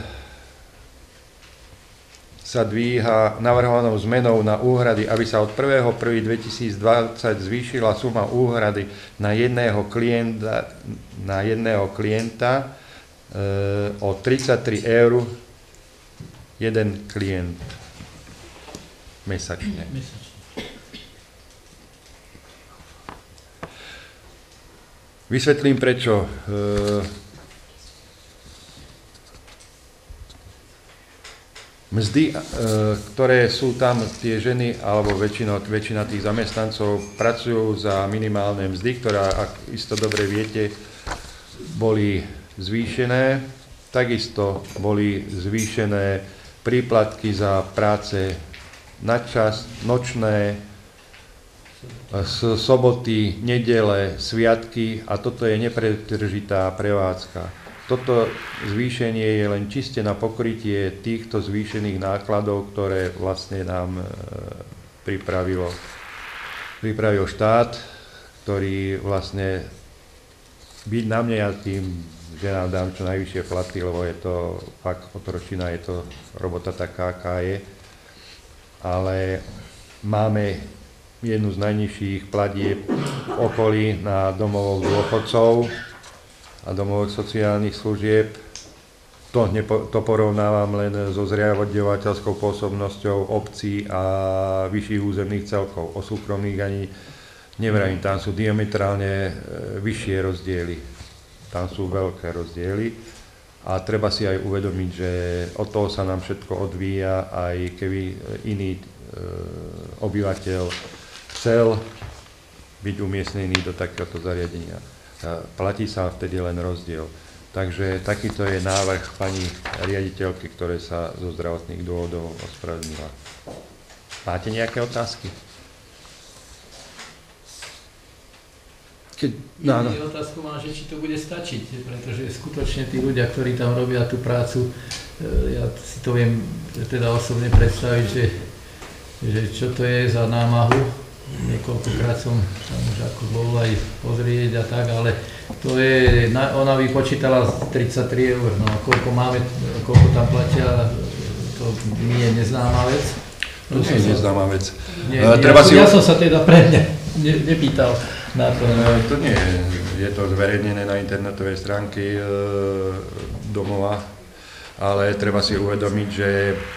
sa dvíha navrhovanou zmenou na úhrady, aby sa od 1.1.2020 zvýšila suma úhrady na jedného klienta o 33 eur jeden klient mesačne. Vysvetlím prečo. Mzdy, ktoré sú tam, tie ženy, alebo väčšina tých zamestnancov pracujú za minimálne mzdy, ktoré, ak isto dobre viete, boli zvýšené. Takisto boli zvýšené príplatky za práce nadčas, nočné, soboty, nedele, sviatky a toto je nepretržitá prevádzka. Toto zvýšenie je len čiste na pokrytie týchto zvýšených nákladov, ktoré vlastne nám pripravil štát, ktorý vlastne byť na mne a tým, že nám dám čo najvyššie platy, lebo je to fakt otročina, je to robota taká, aká je. Ale máme jednu z najnižších platieb v okolí na domovov dôchodcov a domových sociálnych služieb. To porovnávam len so zriaďovateľskou pôsobnosťou obcí a vyšších územných celkov. O súkromných ani nevravím, tam sú diametrálne vyššie rozdiely. Tam sú veľké rozdiely a treba si aj uvedomiť, že od toho sa nám všetko odvíja, aj keby iný obyvateľ chcel byť umiestnený do takéhoto zariadenia. Platí sa vtedy len rozdiel. Takže takýto je návrh pani riaditeľky, ktoré sa zo zdravotných dôvodov ospravedlnila. Máte nejaké otázky? Jednu otázku mám, že či to bude stačiť, pretože skutočne tí ľudia, ktorí tam robia tú prácu, ja si to viem teda osobne predstaviť, že čo to je za námahu. Niekoľkokrát som tam už ako bol aj pozrieť a tak, ale to je, ona vypočítala 33 eur, no a koľko tam platia, to mi je neznáma vec. To nie je neznáma vec. Ja som sa teda pre mňa nepýtal na to. To nie je to zverejnené na internetovej stránke domova, ale treba si uvedomiť, že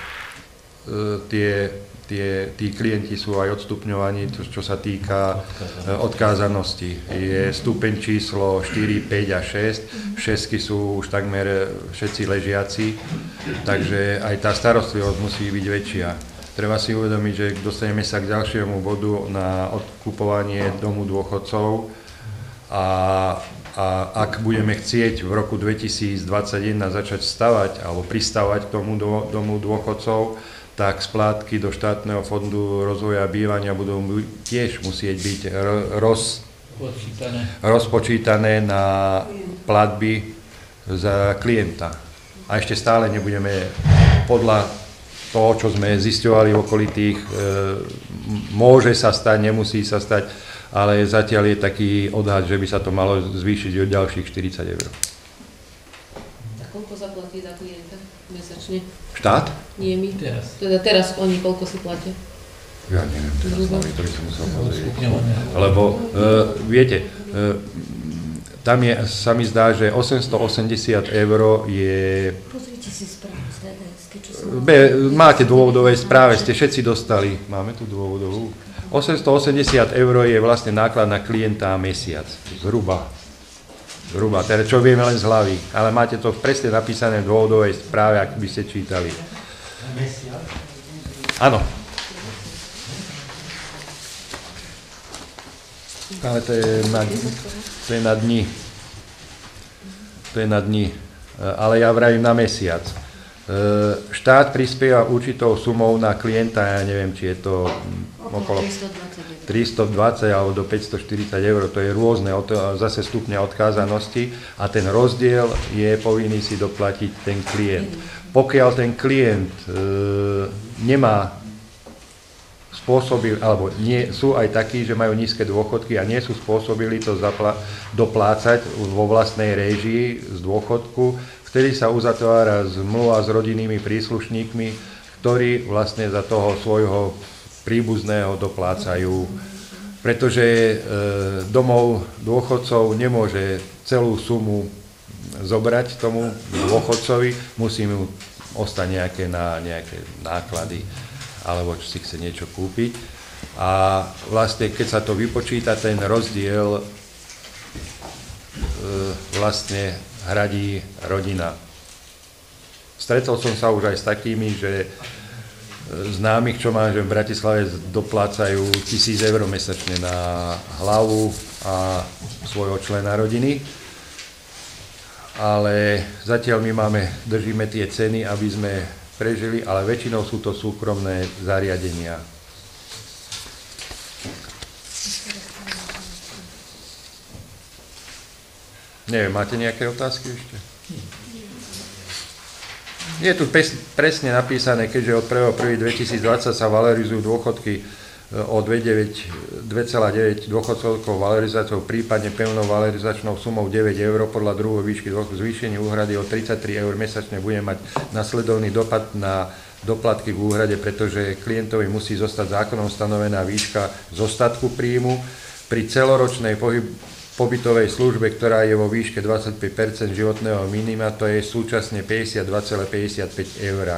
tí klienti sú aj odstupňovaní, čo sa týka odkázanosti. Je stupeň číslo 4, 5 a 6. Šestky sú už takmer všetci ležiaci, takže aj tá starostlivosť musí byť väčšia. Treba si uvedomiť, že dostaneme sa k ďalšiemu bodu na odkupovanie domu dôchodcov a ak budeme chcieť v roku 2021 začať stavať alebo pristavať k tomu domu dôchodcov, tak splátky do štátneho fondu rozvoja bývania budú tiež musieť byť rozpočítané na platby za klienta. A ešte stále nebudeme podľa toho, čo sme zisťovali v okolitých, môže sa stať, nemusí sa stať, ale zatiaľ je taký odhad, že by sa to malo zvýšiť o ďalších 40 eur. A koľko zaplatí za klienta mesačne? Štát? Nie my. Teraz. Teda teraz oni koľko si platia? Ja neviem, teraz to by som musel pozrieť. Lebo, viete, tam je, sa mi zdá, že 880 eur je... Pozrite si správu z DDS-ky, čo som... Máte dôvodové správe, ste všetci dostali. Máme tu dôvodovú. 880 eur je vlastne náklad na klienta mesiac. Zhruba. Teda čo vieme len z hlavy. Ale máte to presne napísané v dôvodovej správe, ak by ste čítali. Áno. Ale to je na dni. To je na dni. Ale ja vravím na mesiac. Štát prispieva určitou sumou na klienta, ja neviem, či je to okolo 320 alebo do 540 eur, to je rôzne, zase stupne odkázanosti a ten rozdiel je povinný si doplatiť ten klient. Pokiaľ ten klient nemá spôsobili, alebo nie, sú aj takí, že majú nízke dôchodky a nie sú spôsobili to doplácať vo vlastnej réžii z dôchodku, vtedy sa uzatvára zmluva s rodinnými príslušníkmi, ktorí vlastne za toho svojho príbuzného doplácajú. Pretože domov dôchodcov nemôže celú sumu zobrať tomu dôchodcovi, musí mu ostať nejaké náklady, alebo si chce niečo kúpiť. A vlastne, keď sa to vypočíta, ten rozdiel vlastne hradí rodina. Stretol som sa už aj s takými, že známych, čo mám, že v Bratislave doplácajú 1000 eur mesačne na hlavu a svojho člena rodiny. Ale zatiaľ my držíme tie ceny, aby sme prežili, ale väčšinou sú to súkromné zariadenia. Neviem, máte nejaké otázky ešte? Je tu presne napísané, keďže od 1.1.2020 sa valorizujú dôchodky o 2,9 dôchodcovkou valorizáciou, prípadne pevnou valorizačnou sumou 9 eur podľa druhu výšky dôchodku. Zvýšenie úhrady o 33 eur mesačne bude mať nasledovný dopad na doplatky v úhrade, pretože klientovi musí zostať zákonom stanovená výška zostatku príjmu. Pri celoročnej pobytovej službe, ktorá je vo výške 25% životného minima, to je súčasne 52,55 eur.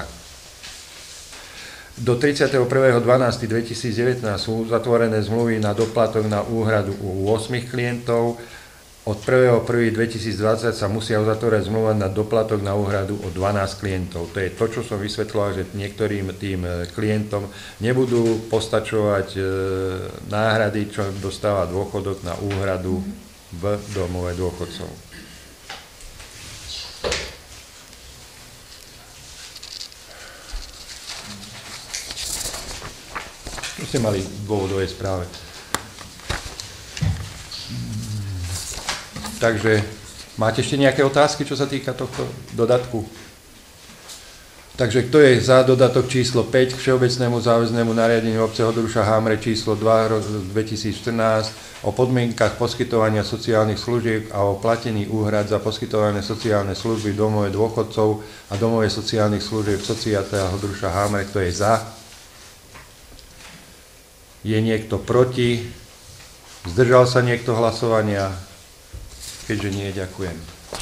Do 31.12.2019 sú zatvorené zmluvy na doplatok na úhradu u 8 klientov. Od 1.1.2020 sa musia uzatvoriť zmluva na doplatok na úhradu o 12 klientov. To je to, čo som vysvetľoval, že niektorým tým klientom nebudú postačovať náhrady, čo dostáva dôchodok na úhradu v domove dôchodcov. Čo ste mali v dôvodovej správe? Takže máte ešte nejaké otázky, čo sa týka tohto dodatku? Takže kto je za dodatok číslo 5 k Všeobecnému záväznému nariadeniu obce Hodruša Hamre číslo 2 2014 o podmienkach poskytovania sociálnych služieb a o platení úhrad za poskytované sociálne služby v domove dôchodcov a domove sociálnych služieb Sociata Hodruša Hamre, kto je za? Je niekto proti? Zdržal sa niekto hlasovania? Keďže nie, ďakujem.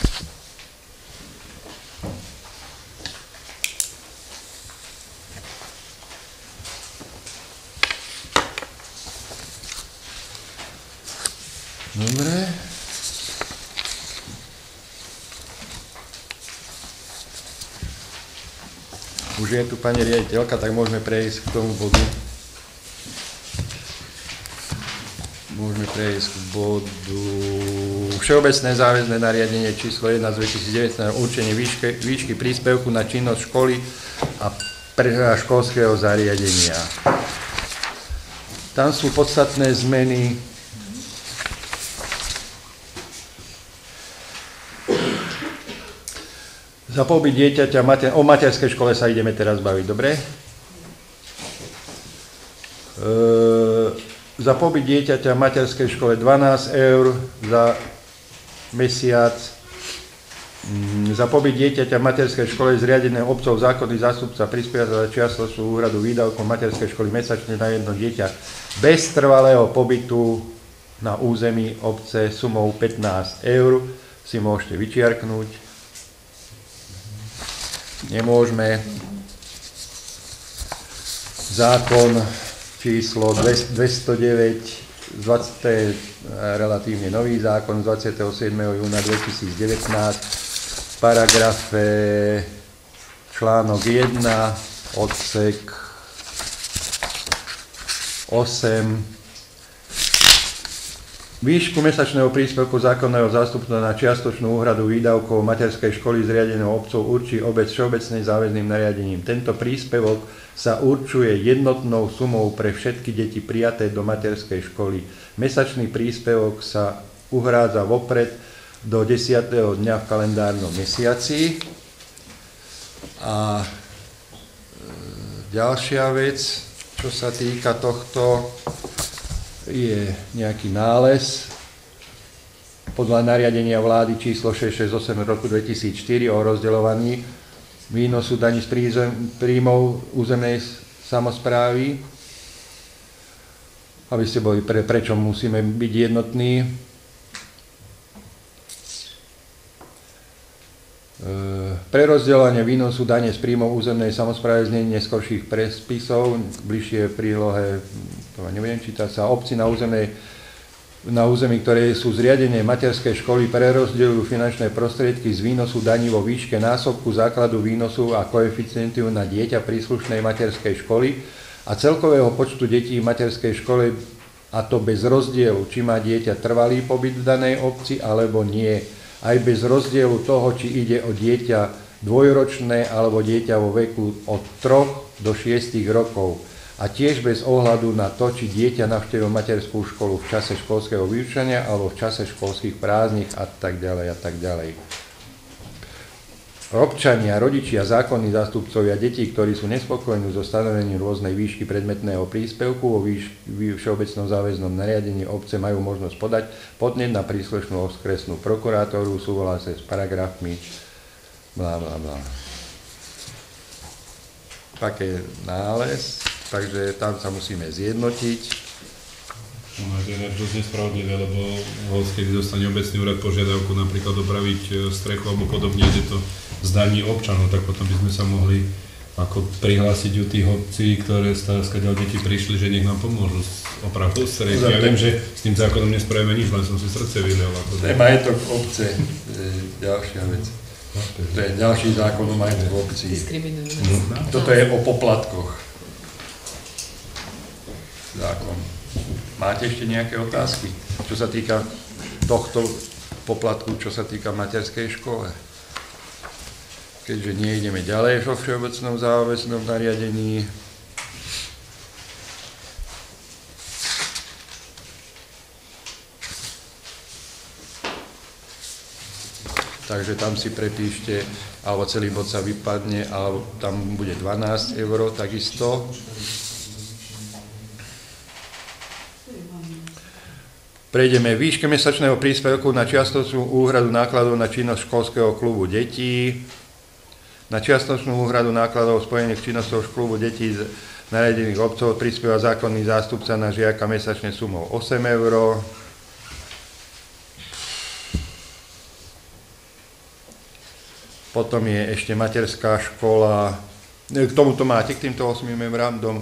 Dobre. Už je tu pani riaditeľka, tak môžeme prejsť k tomu bodu. Môžeme prejsť k bodu Všeobecné záväzné nariadenie číslo 1 z 2019 určenie výšky príspevku na činnosť školy a školského zariadenia. Tam sú podstatné zmeny. Za pobyt dieťaťa, o materskej škole sa ideme teraz baviť, dobre? Za pobyt dieťaťa v materskej škole 12 eur za mesiac. Za pobyt dieťaťa v materskej škole zriadené obcov zákonný zástupca prispieva za čiastočnú úhradu výdavkov materskej školy mesačne na jedno dieťa bez trvalého pobytu na území obce sumou 15 eur. Si môžete vyčiarknúť. Nemôžeme. Zákon číslo 209, to je relatívne nový zákon z 27. júna 2019, v paragrafe článok 1, odsek 8, výšku mesačného príspevku zákonného zástupca na čiastočnú úhradu výdavkov materskej školy zriadenou obcov určí obec všeobecným záväzným nariadením. Tento príspevok sa určuje jednotnou sumou pre všetky deti prijaté do materskej školy. Mesačný príspevok sa uhrádza vopred do 10. dňa v kalendárnom mesiaci. A ďalšia vec, čo sa týka tohto, je nejaký nález podľa nariadenia vlády číslo 668 roku 2004 o rozdeľovaní výnosu daní z príjmov územnej samosprávy. Aby ste boli, prečo musíme byť jednotní. Prerozdeľovanie výnosu dane z príjmov územnej samosprávy znenie neskorších predpisov, bližšie v prílohe, to neviem čítať, sa obci na území, ktoré sú zriadené materské školy, prerozdeľujú finančné prostriedky z výnosu daní vo výške násobku základu výnosu a koeficientu na dieťa príslušnej materskej školy a celkového počtu detí v materskej škole, a to bez rozdielu, či má dieťa trvalý pobyt v danej obci alebo nie. Aj bez rozdielu toho, či ide o dieťa dvojročné alebo dieťa vo veku od 3 do 6 rokov. A tiež bez ohľadu na to, či dieťa navštevilo materskú školu v čase školského vyučenia alebo v čase školských prázdnin a tak ďalej a tak ďalej. Občania, rodičia, zákonní zástupcovia detí, ktorí sú nespokojní so stanovením rôznej výšky predmetného príspevku vo všeobecnom záväznom nariadení, obce majú možnosť podať podnet na príslušnú okresnú prokurátoru v súhlase s paragrafmi blá blá blá. Také nález, takže tam sa musíme zjednotiť. No, to je dosť nespravodlivé, lebo keď dostane obecný úrad požiadavku napríklad opraviť strechu alebo podobne, ide to z daní občanov, tak potom by sme sa mohli ako prihlásiť u tých obcí, ktoré skáďal deti prišli, že nech nám pomôžu s opravou strechy. Ja viem, že s tým zákonom nespravíme nič, len som si srdce vydal. To je majetok obce, ďalšia vec. To je ďalší zákon o majetku obcí. Toto je o poplatkoch. Zákon. Máte ešte nejaké otázky, čo sa týka tohto poplatku, čo sa týka materskej škole? Keďže nie ideme ďalej vo všeobecnom záväznom nariadení. Takže tam si prepíšte, alebo celý bod sa vypadne, alebo tam bude 12 eur takisto. Prejdeme výške mesačného príspevku na čiastočnú úhradu nákladov na činnosť školského klubu detí. Na čiastočnú úhradu nákladov spojených s činnosťou klubu detí z nariadených obcov prispieva zákonný zástupca na žiaka mesačne sumou 8 eur. Potom je ešte materská škola. K tomuto máte, k týmto 8 eurám dom.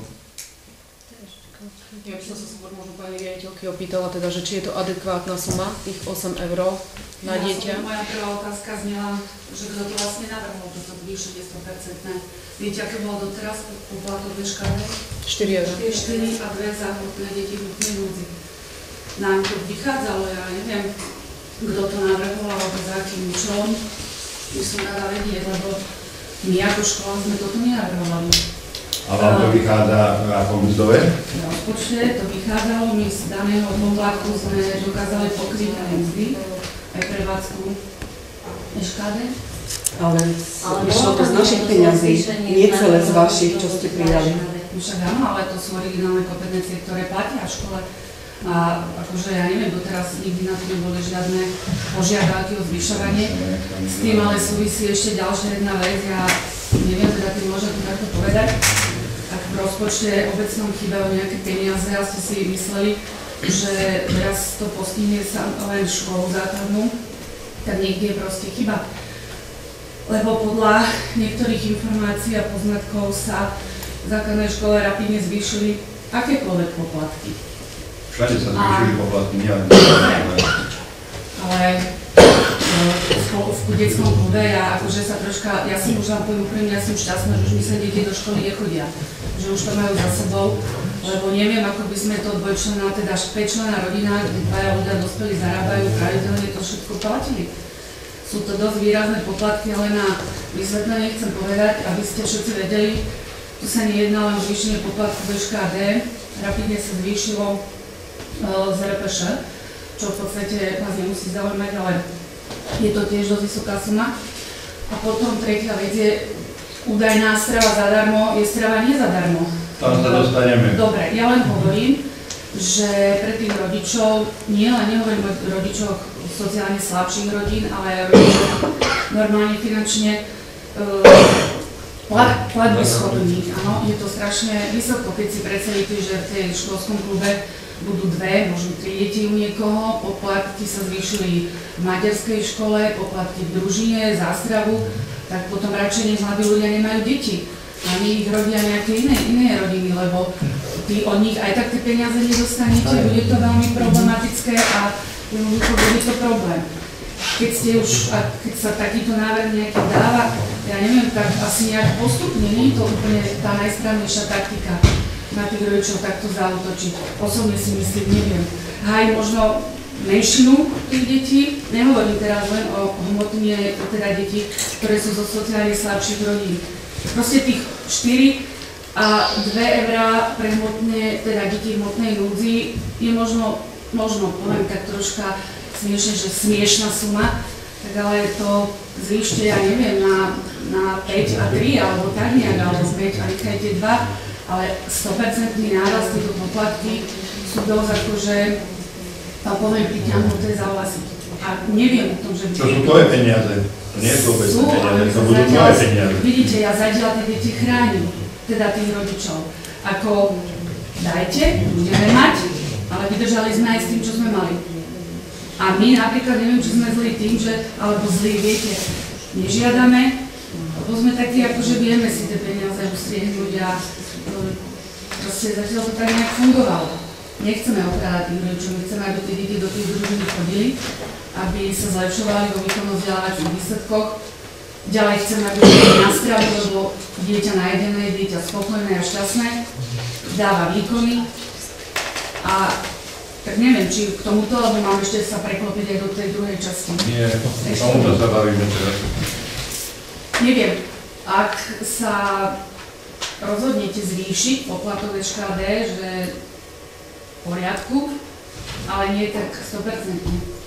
Ja by som sa skôr možno pani riaditeľky opýtala, teda, že či je to adekvátna suma, tých 8 eur na dieťa. Moja prvá otázka znela, že kto to vlastne navrhol, toto zvýšenie 100%. Viete, aké bolo doteraz poplatok ve škále? 4 eur. 4 a 2 za hmotné deti v hmotnej núdzi. Nám to vychádzalo, ja neviem, kto to navrhol, alebo za akým účelom. My som rada vedieť, lebo my ako škola sme toto nenavrhovali. A vám to vychádza ako mzdové? V rozpočte to vychádzalo, my z daného poplatku sme dokázali pokryť aj mzdy, aj prevádzku SKD. Ale išlo to z našich peňazí, nie celé z vašich, čo ste prijali. však áno, ale to sú originálne kompetencie, ktoré platia v škole. A akože ja neviem, doteraz nikdy na to neboli žiadne požiadavky o zvyšovanie. S tým ale súvisí ešte ďalšia jedna vec, ja neviem, teda tým môžem to takto povedať. Ak v rozpočte obecnom chýbajú nejaké peniaze a ste si mysleli, že teraz to postihne sa len školu základnú, tak niekde je proste chyba. Lebo podľa niektorých informácií a poznatkov sa v základnej škole rapidne zvýšili akékoľvek poplatky. Všade sa zvýšili poplatky, nie len. Ale v detskom klube ja akože sa troška, ja som už vám poviem úprimne, ja som šťastná, že už mi sa deti do školy nechodia. Že už to majú za sebou, lebo neviem, ako by sme to dvojčlenná, teda 5-členná rodina, kde dvaja ľudia dospelí zarábajú, pravidelne to všetko platili. Sú to dosť výrazné poplatky, ale na vysvetlenie chcem povedať, aby ste všetci vedeli, tu sa nejedná len o zvýšenie poplatku do ŠKD, rapidne sa zvýšilo z RPŠ, čo v podstate vás nemusí zaujímať, ale je to tiež dosť vysoká suma. A potom tretia vec je, údajná strava zadarmo je strava nezadarmo. Tam sa dostaneme. Dobre, ja len hovorím, že pre tých rodičov, nehovorím o rodičoch sociálne slabších rodín, ale aj rodičov normálne finančne platby schopných. Áno, je to strašne vysoko, keď si predstavíte, že v tej školskom klube budú 2, možno 3 deti u niekoho, poplatky sa zvýšili v materskej škole, poplatky v družine, zástravu, tak potom radšej nech mladí ľudia nemajú deti. Ani ich rodia nejaké iné rodiny, lebo od nich aj tak tie peniaze nedostanete, bude to veľmi problematické a jednoducho bude to problém. Keď sa takýto návrh nejaký dáva, ja neviem, tak asi nejak postupne, nie je to úplne tá najsprávnejšia taktika na tých rodičov takto zaútočiť. Osobne si myslím, neviem. Háj možno menšinu tých detí, nehovorím teraz len o hmotne teda detí, ktoré sú zo sociálne slabších rodín. Proste tých 4 a 2 eurá pre hmotne, teda deti v hmotnej núdzi je možno poviem tak troška smiešne, že smiešná suma, tak ale to zvýšte, ja neviem, na 5 a 3 alebo tak nejak, alebo 5 a nechajte 2. Ale 100% nárast tieto poplatky sú dosť akože, poviem, priťahnuté za vlasy. A neviem o tom, že... To sú tvoje peniaze, to nie sú obecné peniaze, to budú tvoje peniaze. Vidíte, ja zatiaľ tie deti chránim, teda tých rodičov. Ako dajte, budeme mať, ale vydržali sme aj s tým, čo sme mali. A my napríklad, neviem, či sme zlí tým, že, alebo zlí, viete, nežiadame, lebo sme takí, akože vieme si tie peniaze ustriehnúť a proste zatiaľ to tak nejak fungovalo. Nechceme okrádať tých rodičov, chceme, aby tie deti do tých družín chodili, aby sa zlepšovali vo výkonno-vzdelávacích výsledkoch. Ďalej chceme, aby boli na stravu, lebo dieťa najedené, dieťa spokojné a šťastné, dáva výkony. A tak neviem, či k tomuto, alebo mám ešte sa preklopiť aj do tej druhej časti. Nie, k tomuto sa bavíme teraz. Neviem, ak sa rozhodnete zvýšiť poplatok ŠKD, že v poriadku, ale nie tak 100%.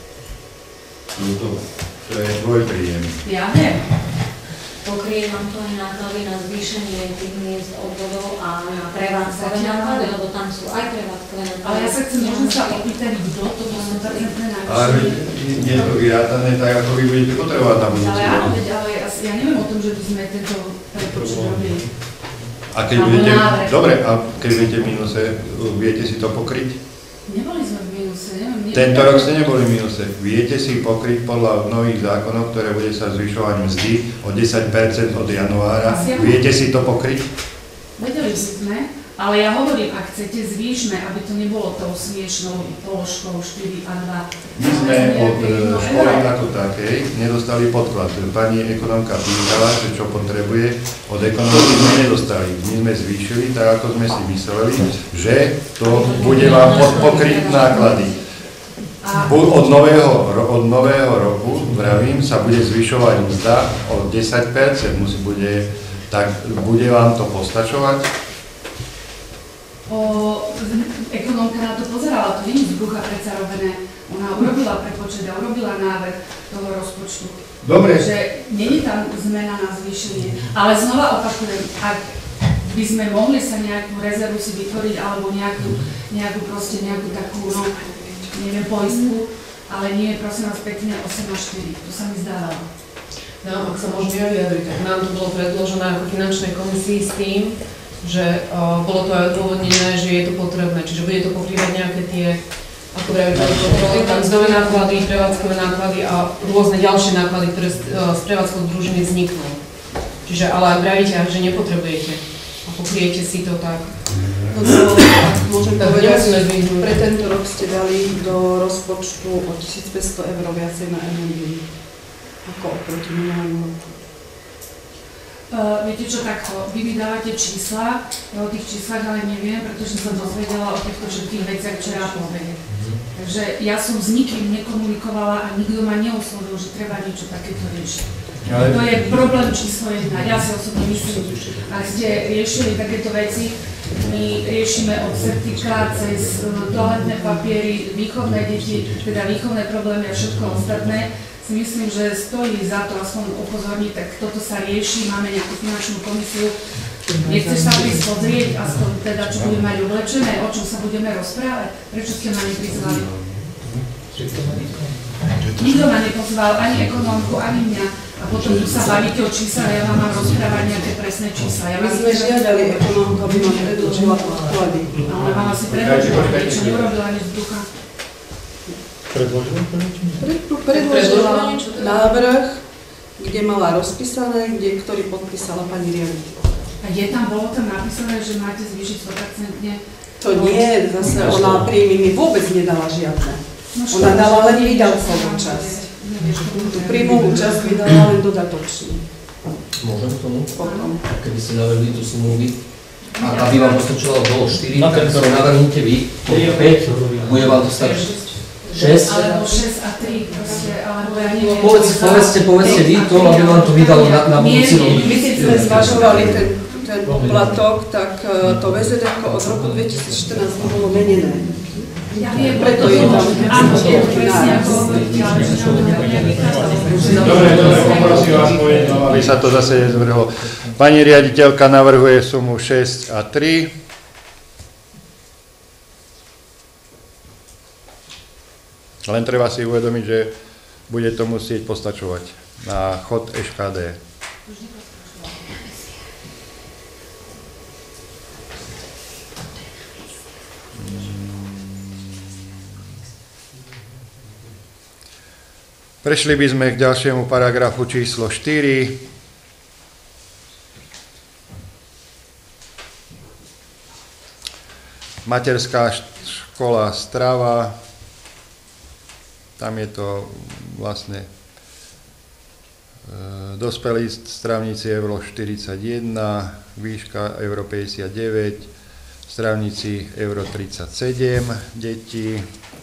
To je tvoj príjem. Ja viem. Pokrie nám to aj náklady na zvýšenie tých miest odvodov a na prevádzkové náklady, lebo tam sú aj prevádzkové náklady. Ale ja sa chcem možno sa opýtať, kto to 100% navýšenie. Ale nie je to vyrátané tak, ako vy budete potrebovať na budúci. Ale áno, ale ja neviem o tom, že by sme tento prepočet robili. A keď budete, dobre, a keď budete v mínuse, viete si to pokryť? Neboli sme v mínuse, neviem. Tento rok ste neboli v mínuse. Viete si pokryť podľa nových zákonov, ktoré bude sa zvyšovať mzdy o 10% od januára. Viete si to pokryť? Vedeli sme, ale ja hovorím, ak chcete, zvýšme, aby to nebolo tou smiešnou položkou 4 a 2. My sme od školy ako takej nedostali podklad. Pani ekonomka pýtala, že čo potrebuje, od ekonomky sme nedostali. My sme zvýšili, tak ako sme si mysleli, že to bude vám pokryť náklady. Od nového roku, vravím, sa bude zvyšovať mzda o 10%. Bude vám to postačovať? Ekonomka na to pozerala, to nie je z brucha predsa robené. Ona urobila prepočet a urobila návrh toho rozpočtu. Dobre. Takže nie je tam zmena na zvýšenie. Ale znova opakujem, ak by sme mohli sa nejakú rezervu si vytvoriť alebo nejakú takú, no, neviem, poistku, ale nie, prosím vás pekne, 8 a 4, to sa mi zdávalo. No, ak sa môžem ja vyjadriť, tak nám to bolo predložené ako finančnej komisii s tým, že bolo to aj odôvodnené, že je to potrebné, čiže bude to pokrývať nejaké tie, ako vravíte, mzdové náklady, prevádzkové náklady a rôzne ďalšie náklady, ktoré z prevádzkou družiny vzniknú. Čiže ale ak vravíte, že nepotrebujete a pokriete si to tak. No to môžem povedať, pre tento rok ste dali do rozpočtu o 1500 € viacej na energiu, ako oproti minulým roku. Viete čo, takto, vy mi dávate čísla, ja o tých číslach ale neviem, pretože som sa dozvedela o týchto všetkých veciach včera po obede. Takže ja som s nikým nekomunikovala a nikto ma neoslovil, že treba niečo takéto riešiť. To je problém číslo 1, ja si osobne myslím. Ak ste riešili takéto veci, my riešime od certifikát cez toaletné papiery, výchovné deti, teda výchovné problémy a všetko ostatné. Si myslím, že stojí za to aspoň upozorniť, tak toto sa rieši, máme nejakú finančnú komisiu. Nechceš sa prísť pozrieť, aspoň teda, čo budeme mať oblečené, o čom sa budeme rozprávať? Prečo ste ma neprizvali? Nikto ma nepozval, ani ekonómku, ani mňa. A potom tu sa bavíte o čísla, ja vám mám rozprávať nejaké presné čísla. My sme žiadali ekonómku, aby ma predĺžila podklady. Ale vám asi predĺžila, niečo neurobila ani z brucha. Predložila návrh, kde mala rozpísané, ktorý podpísala pani riaditeľka. A bolo tam napísané, že máte zvýšiť 100%? To nie, zase ona príjmy mi vôbec nedala žiadne. Ona dala len výdavkovú časť. Tú príjmovú časť vydala len dodatočnú. Môžem k tomu? Keby ste navrhli tú sumu vy, a aby vám postačovalo bolo 4, tak to navrhnite vy, 5, bude vám to stačiť. 6? Alebo 6 a 3, proste, alebo ja neviem. Povedzte vy to, aby vám to vydalo na budúci rok. My keď sme zvažovali ten poplatok, tak to VZD-ko od roku 2014 bolo menené. Ja viem, preto je tam presne ako Dobre, poprosím vás povedať, aby sa to zase nezvrhlo. Pani riaditeľka navrhuje sumu 6 a 3. Len treba si uvedomiť, že bude to musieť postačovať na chod ŠKD. Prešli by sme k ďalšiemu paragrafu číslo 4. Materská škola Strava. Tam je to vlastne dospelí stravníci Euro 41, výška Euro 59, stravníci Euro 37 detí.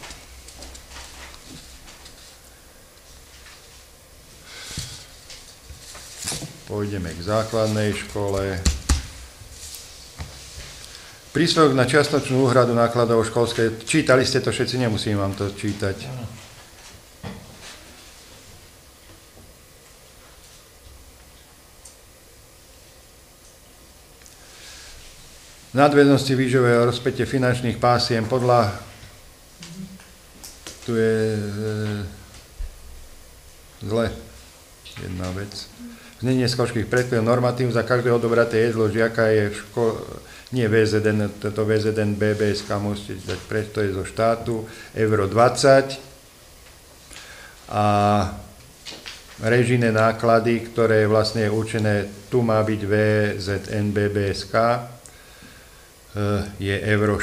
Pôjdeme k základnej škole. Príspevok na čiastočnú úhradu nákladov školskej. Čítali ste to všetci, nemusím vám to čítať. Nadväznosti výživové a rozpätie finančných pásiem podľa... Tu je zle jedna vec. Znenie skôrských predkladov normatív za každé odobraté jedlo žiaka je v škole... Nie VZN, toto VZN BBSK musíte dať preč, to je zo štátu, Euro 20. A režijné náklady, ktoré vlastne je určené, tu má byť VZN BBSK, je Euro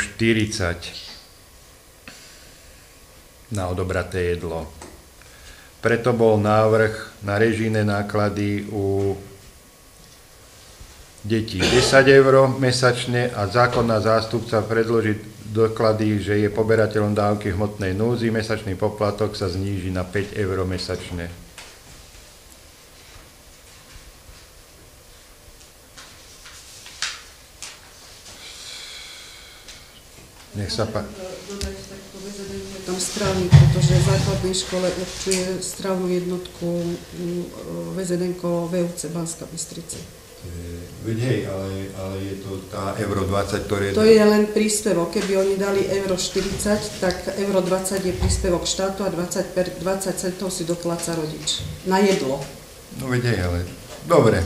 40 na odobraté jedlo. Preto bol návrh na režijné náklady u detí 10 eur mesačne a zákonná zástupca predloží doklady, že je poberateľom dávky hmotnej núdzi, mesačný poplatok sa zníži na 5 eur mesačne. Nech sa páči. Tam strávnik, pretože v základnej škole určuje strávnu jednotku VZN-ko VUC Banská Bystrica. Veď hej, ale je to tá euro 20, ktoré... To je len príspevok. Keby oni dali euro 40, tak euro 20 je príspevok štátu a 20 centov si dopláca rodič. Na jedlo. No veď hej, ale... Dobre.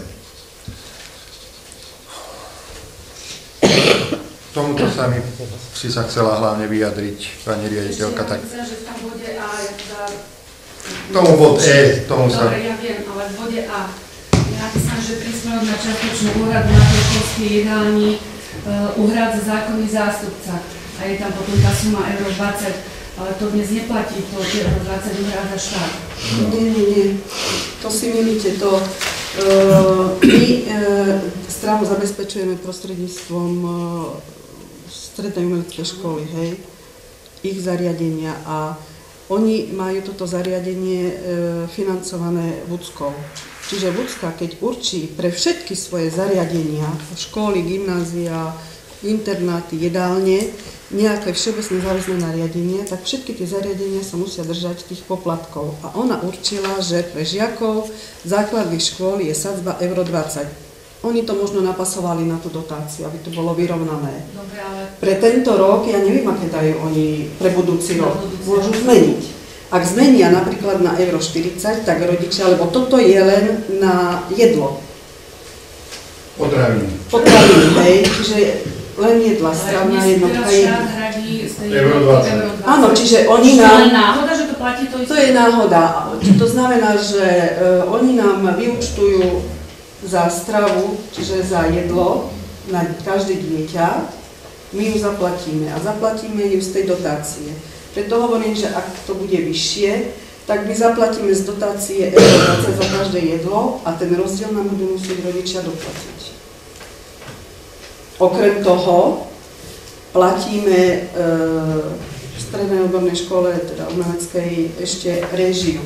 Tomuto si sa chcela hlavne vyjadriť, pani riaditeľka. Tak... Že v tom bode A je teda... Tomu bod E, tomu sa... Dobre, ja viem, ale v bode A je napísané, že príspevok na čiastočnú úhradu na školskej jedálni uhrádza zákonný zástupca. A je tam potom tá suma euro 20, ale to dnes neplatí, to euro 20 uhrádza štát. Nie. To si milíte, to... My stravu zabezpečujeme prostredníctvom strednej umeleckej školy, hej, ich zariadenia a oni majú toto zariadenie financované Vúckou. Čiže Vúcka, keď určí pre všetky svoje zariadenia, školy, gymnázia, internáty, jedálne, nejaké všeobecné záväzné nariadenie, tak všetky tie zariadenia sa musia držať tých poplatkov. A ona určila, že pre žiakov základných škôl je sadzba euro 20. Oni to možno napasovali na tú dotáciu, aby to bolo vyrovnané. Dobre, ale... Pre tento rok, ja neviem, aké dajú oni pre budúci rok, môžu zmeniť. Ak zmenia napríklad na euro 40, tak rodičia, lebo toto je len na jedlo. Potraviny. Potraviny, hej, čiže len jedla, strávna jednotka jedla. Euro 20. Áno, čiže oni nám... To je náhoda, že to platí to isté? To je náhoda. To znamená, že oni nám vyúčtujú za stravu, čiže za jedlo na každé dieťa, my ju zaplatíme a zaplatíme ju z tej dotácie. Preto hovorím, že ak to bude vyššie, tak my zaplatíme z dotácie euro 20 za každé jedlo a ten rozdiel nám budú musieť rodičia doplatiť. Okrem toho platíme v strednej odbornej škole, teda umeleckej, ešte réžiu.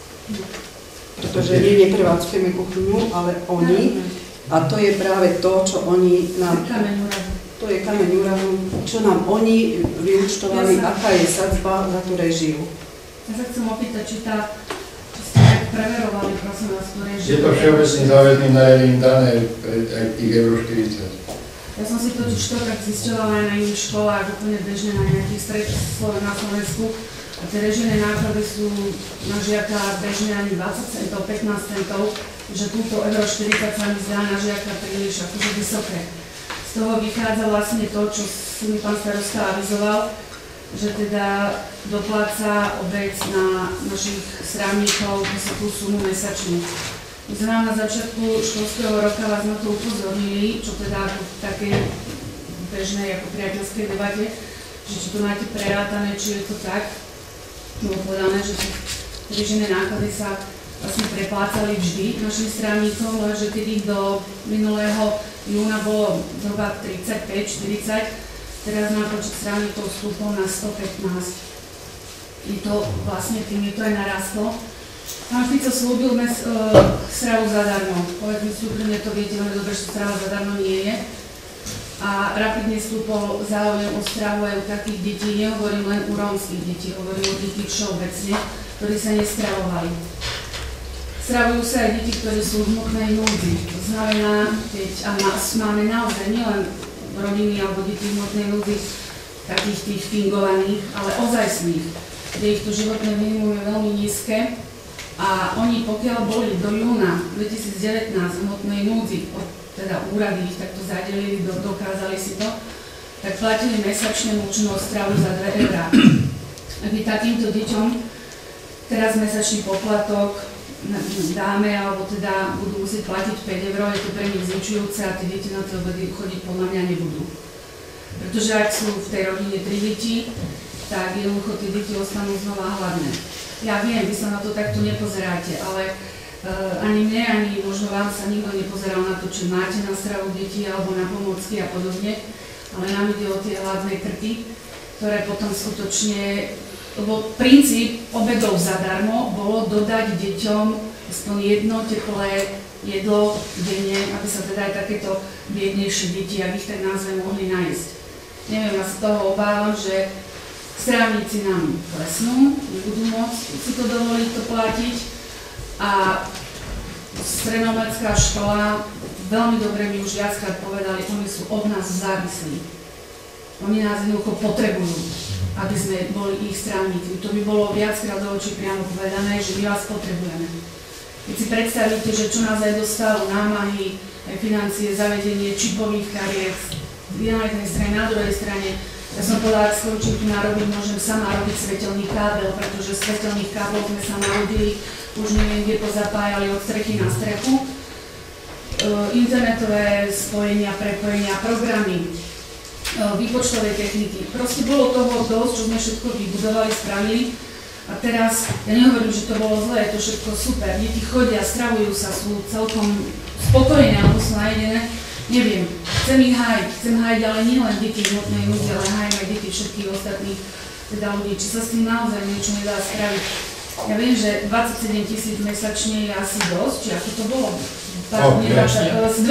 Pretože my neprevádzkujeme kuchyňu, ale oni, a to je práve to, čo oni nám... To je kameň úrazu, čo nám oni vyúčtovali, aká je sadzba za tú réžiu. Ja sa chcem opýtať, či ste tak preverovali, prosím vás, tú réžiu. Je to všeobecným záväzným nariadením dané aj tých euro 40. Ja som si totiž to tak zistila aj na iných školách, úplne bežne na nejakých stredách na Slovensku. A tie režijné náklady sú na žiaka bežne ani 20 centov, 15 centov, že túto euro 40 sa mi zdá na žiaka príliš akože vysoké. Z toho vychádza vlastne to, čo mi pán starosta avizoval, že teda dopláca obec na našich strávnikov vysokú sumu mesačnú. My sme vám na začiatku školského roka vás na to upozornili, čo teda ako v takej bežnej ako priateľskej debate, že či to máte prerátané, či je to tak. Bolo povedané, že režijné náklady sa vlastne preplácali vždy našim strávnikom, lenže keď ich do minulého júna bolo zhruba 35-40, teraz na počet strávnikov vstúpol na 115. I to vlastne tým to aj narastlo. Pán Fico slúbil stravu zadarmo. Povedzme si úprimne, to viete veľmi dobre, že strava zadarmo nie je. A rapidne vstúpol záujem o stravu aj u takých detí, nehovorím len u rómskych detí, hovorím o detí všeobecne, ktorí sa nestravovali. Stravujú sa aj deti, ktorí sú v hmotnej núdzi. To znamená, keď máme naozaj nielen rodiny alebo deti v hmotnej núdzi, takých tých fingovaných, ale ozajstných, kde ich to životné minimum je veľmi nízke. A oni, pokiaľ boli do júna 2019 v hmotnej núdzi, teda úrady ich takto zadelili, dokázali si to, tak platili mesačne mučnú stravu za 2 eurá. Ak by takýmto deťom teraz mesačný poplatok dáme, alebo teda budú musieť platiť 5 eur, je to pre nich zničujúce a tie deti na tie obedy chodiť podľa mňa nebudú. Pretože ak sú v tej rodine 3 deti, tak jednoducho tie deti ostanú znova hladné. Ja viem, vy sa na to takto nepozeráte, ale ani mne, ani možno vám sa nikto nepozeral na to, či máte na stravu deti alebo na pomocky a podobne, ale nám ide o tie hladné krky, ktoré potom skutočne, lebo princíp obedov zadarmo bolo dodať deťom aspoň jedno teplé jedlo denne, aby sa teda aj takéto biednejšie deti, ak ich tak nazvem, mohli nájsť. Neviem, ja sa toho obávam, že strávnici nám klesnú, nebudú môcť si to dovoliť to platiť a strednomecká škola veľmi dobre mi už viackrát povedali, oni sú od nás závislí. Oni nás jednoducho potrebujú, aby sme boli ich stránnikmi. To by bolo viackrát do očí priamo povedané, že my vás potrebujeme. Keď si predstavíte, že čo nás aj dostalo námahy, aj financie, zavedenie čipových kariet, na jednej strane, na druhej strane, ja som povedala, ak skončím tu narobiť, môžem sama robiť svetelný kábel, pretože svetelných kábel sme sa narodili, už neviem, kde pozapájali od strechy na strechu. Internetové spojenia, prepojenia, programy, výpočtové techniky. Proste bolo toho dosť, čo sme všetko vybudovali, spravili. A teraz, ja nehovorím, že to bolo zlé, je to všetko super. Deti chodia, stravujú sa, sú celkom spokojné, alebo sú najedené. Neviem, chcem ich hájiť, ale nie len deti v hmotnej núdzi, ale hájim aj deti všetkých ostatných teda ľudí. Či sa s tým naozaj niečo nedá spraviť. Ja viem, že 27 000 mesačne je asi dosť, či ako to bolo? 200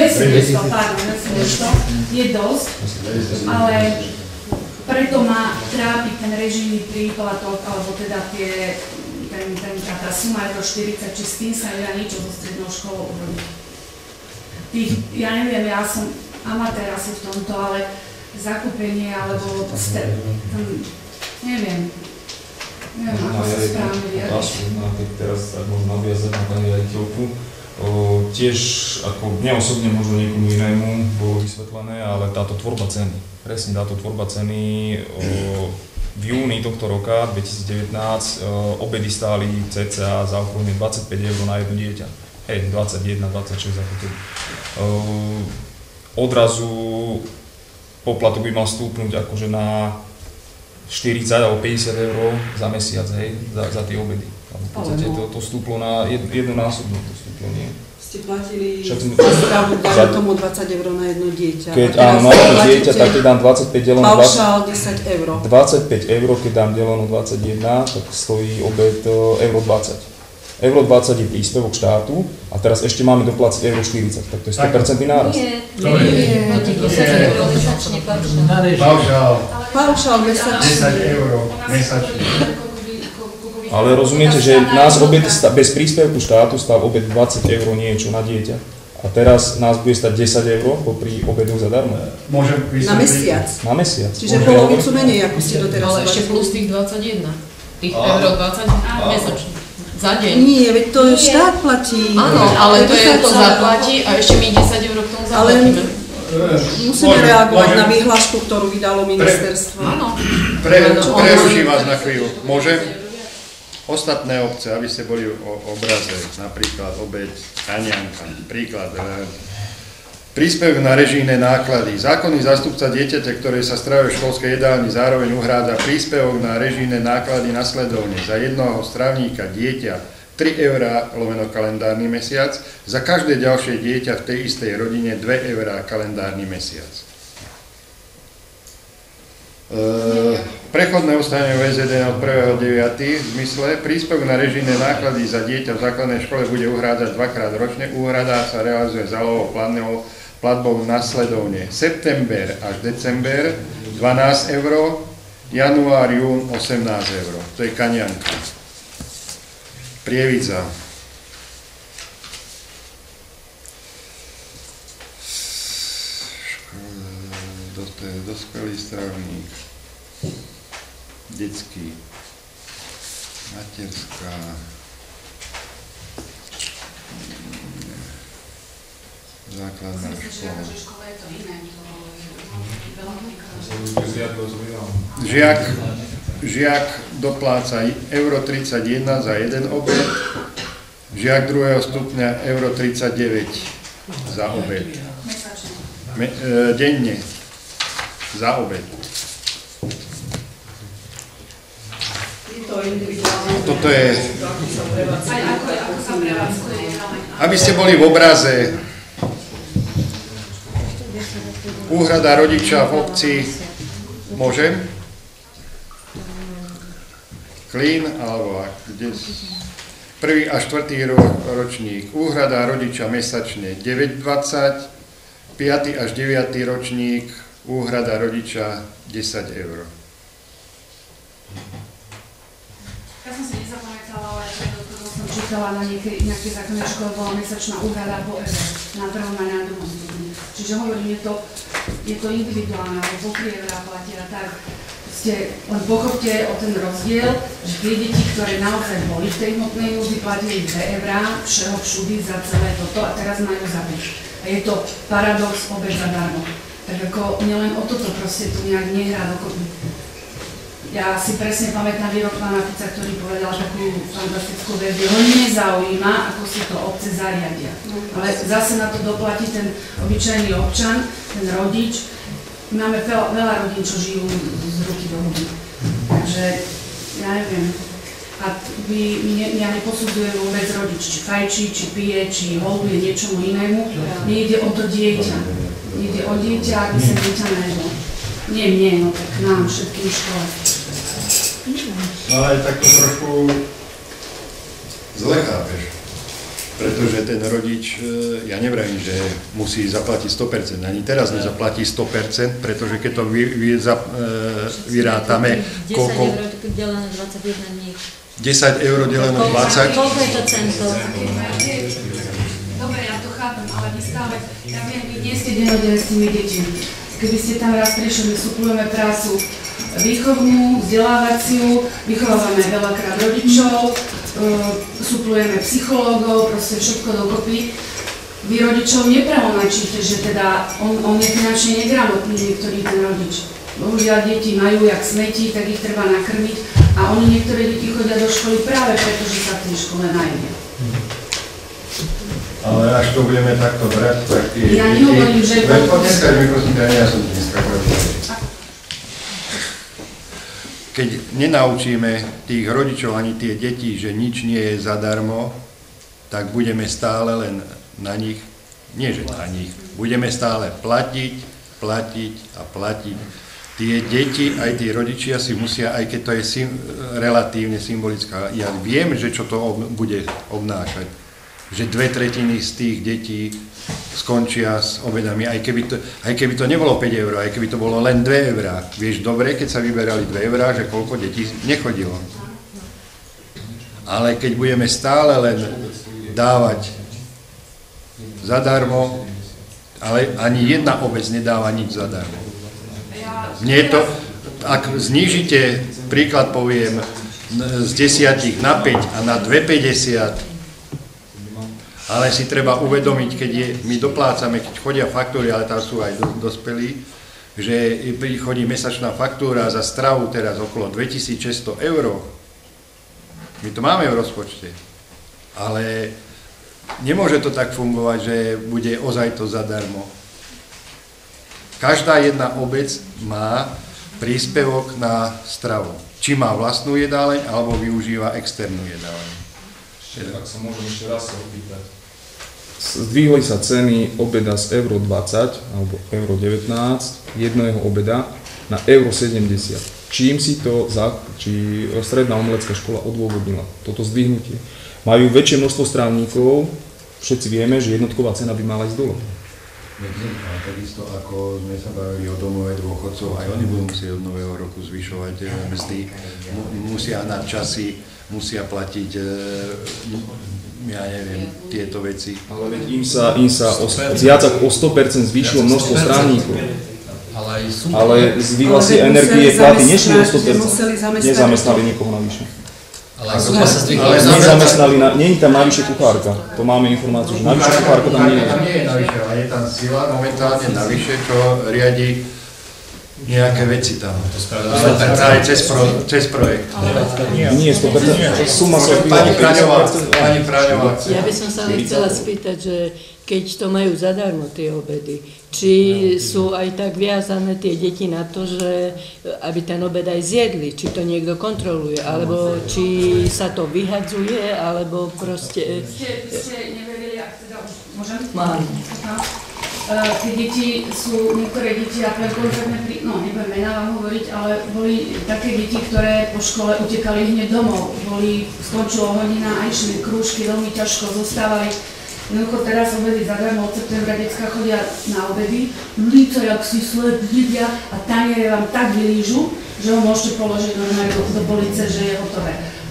je dosť, ale preto ma trápi ten režimný príplatok, alebo teda tá suma euro 40, či s tým sa nedá niečo so strednou školou urobiť. Ja neviem, ja som amatér asi v tomto, ale zakúpenie alebo neviem, ako sa správne vyjadriť. Teraz možno naviazať na pani riaditeľku. Tiež ako mne osobne, možno niekomu inému bolo vysvetlené, ale táto tvorba ceny, presne táto tvorba ceny v júni tohto roka, 2019, obedy stáli cca za okruhne 25 € na jedno dieťa. Hej, 21, 26 ako tedy. Odrazu poplatok by mal stúpnuť akože na 40 alebo 50 € za mesiac, hej, za tie obedy. V podstate to stúplo na jednonásobno, to stúplo nie. Ste platili stravu, dajme tomu 20 € na jedno dieťa. Keď áno, na jedno dieťa, tak keď dám 25 deleno 20. Paušál 10 €. 25 €, keď dám deleno 21, tak stojí obed euro 20. Euro 20 je príspevok štátu a teraz ešte máme doplácať euro 40, tak to je 100% nárast. Nie. Paušál mesačný. 10 € mesačne. Ale rozumiete, že nás obed bez príspevku štátu stál obed 20 € niečo na dieťa. A teraz nás bude stať 10 € popri obedu zadarmo. Na mesiac. Na mesiac. Čiže polovicu menej, ako ste doteraz. Ale ešte plus tých 21. Tých euro 20 mesačne. Za deň. Nie, veď to štát platí. Áno, ale to zaplatí a ešte my 10 € k tomu zaplatíme. Musíme reagovať na výhlášku, ktorú vydalo ministerstvo. Áno. Preruším vás na chvíľu. Môžem? Ostatné obce, aby ste boli o obraze, napríklad obeď Kanianka, príklad. Príspevok na režijné náklady. Zákonný zástupca dieťaťa, ktoré sa stravuje v školskej jedálni, zároveň uhrádza príspevok na režijné náklady nasledovne. Za jednoho strávníka dieťa 3 € kalendárny mesiac, za každé ďalšie dieťa v tej istej rodine 2 € kalendárny mesiac. Prechodné ustanovenie VZN od 1.9. v zmysle príspevok na režijné náklady za dieťa v základnej škole bude uhrádzať dvakrát ročne. Úhrada sa realizuje zálohovou platbou nasledovne. September až december 12 €, január, jún 18 €. To je Kanianka. Prievidza. Dospelý stravník. Detský. Materská. Základná škola. Žiak dopláca euro 31 za jeden obed, žiak druhého stupňa euro 39 za obed. Denne za obed. Toto je... Aby ste boli v obraze, úhrada rodiča v obci, môžem? Klín, alebo kde? 1. a 4. ročník, úhrada rodiča mesačne 9,20, 5. až 9. ročník, úhrada rodiča 10 €. Ja som si nezapamätala, ale som dostala na nejakej základnej škole, bola mesačná úhrada po euro, na prvom a na druhom stupni. Čiže hovorím, je to individuálne, alebo po 3 eurá platia tak. Len pochopte o ten rozdiel, že tie deti, ktoré naozaj boli v tej hmotnej núdzi, platili 2 eurá všeho všudy za celé toto a teraz majú zabiť. A je to paradox, obed zadarmo. Tak ako nielen o toto proste tu nejak nehrá dokopy. Ja si presne pamätám výrok pána Fica, ktorý povedal takú fantastickú verziu. Ho nezaujíma, ako si to obce zariadia. Ale zase na to doplatí ten obyčajný občan, ten rodič. Máme veľa rodín, čo žijú z ruky do huby. Takže, ja neviem. A ja neposudzujem vôbec rodič, či fajčí, či pije, či holuje niečomu inému. Nejde o to dieťa. Nejde o dieťa, aby sa dieťa najedlo. Nie mne, no tak nám, všetkým škole. No ale tak to trošku zle chápeš. Pretože ten rodič, ja nevravím, že musí zaplatiť 100%, ani teraz nezaplatí 100%, pretože keď to vyrátame, 10 eur delené 21 dní. 10 eur deleno 20. Koľko je to centov? Dobre, ja to chápem, ale vy stále, ja viem, vy nie ste dennodenní s tými deťmi. Keby ste tam raz prišli, my suplujeme prácu výchovnú, vzdelávaciu, vychovávame veľakrát rodičov, suplujeme psychológov, proste všetko dokopy. Vy rodičov nepravonačíte, že teda on je finančne negramotný, niektorý ten rodič. Bohužiaľ deti majú jak smeti, tak ich treba nakrmiť a oni niektoré deti chodia do školy práve preto, že sa v tej škole najedia. Ale až to budeme takto brať, tak tie ja nehovorím, že... Dneska mi prosím, ja som dneska keď nenaučíme tých rodičov ani tie deti, že nič nie je zadarmo, tak budeme stále len na nich, nie že na nich, budeme stále platiť a platiť. Tie deti, aj tí rodičia si musia, aj keď to je relatívne symbolická, ja viem, že čo to bude obnášať, že 2/3 z tých detí skončia s obedami, aj keby to nebolo 5 eur, aj keby to bolo len 2 eurá. Vieš dobre, keď sa vyberali 2 eurá, že koľko detí nechodilo. Ale keď budeme stále len dávať zadarmo, ale ani jedna obec nedáva nič zadarmo. Nie to, ak znížite, príklad poviem, z 10 na 5 a na 2,50, ale si treba uvedomiť, keď my doplácame, keď chodia faktúry, ale tam sú aj dospelí, že chodí mesačná faktúra za stravu teraz okolo 2600 eur. My to máme v rozpočte, ale nemôže to tak fungovať, že bude ozaj to zadarmo. Každá jedna obec má príspevok na stravu. Či má vlastnú jedáleň, alebo využíva externú jedáleň. Ak sa môžem ešte raz sa opýtať. Zdvihli sa ceny obeda z euro 20 alebo euro 19 jedného obeda na euro 70. Čím si to či stredná umelecká škola odôvodnila toto zdvihnutie? Majú väčšie množstvo strávnikov, všetci vieme, že jednotková cena by mala ísť dole. A takisto ako sme sa bavili o domove dôchodcov, aj oni budú musieť od nového roku zvyšovať mzdy, musia na časy, musia platiť, ja neviem, tieto veci. Ale im sa viac ako o 100% zvýšilo množstvo strávníkov. Ale z vývlasy energie platy nešli o 100%. Nezamestnali nikoho navyše. Ale nezamestnali, nie je tam navyše kuchárka. To máme informáciu, že navyše kuchárka tam nie je. Tam nie je navyše, ale je tam sila momentálne navyše, čo riadi nejaké veci tam. Aj cez projekt. Nie, 100%. Suma sa Pani Práňová. Ja by som sa chcela spýtať, že keď to majú zadarmo tie obedy, či sú aj tak viazané tie deti na to, že aby ten obed aj zjedli, či to niekto kontroluje, alebo či sa to vyhadzuje, alebo proste... Vy ste nevedeli, ak teda už môžem? Mám. Tie deti sú, niektoré deti, ja poviem konkrétne, no nebudem mená vám hovoriť, ale boli také deti, ktoré po škole utekali hneď domov, skončila hodina a išli krúžky, veľmi ťažko zostávali. Jednoducho teraz obedy zadarmo, od septembra decka chodia na obedy, líca, jak si slep, jedia a taniere vám tak vylížu, že ho môžete položiť normálne do police, že je hotové.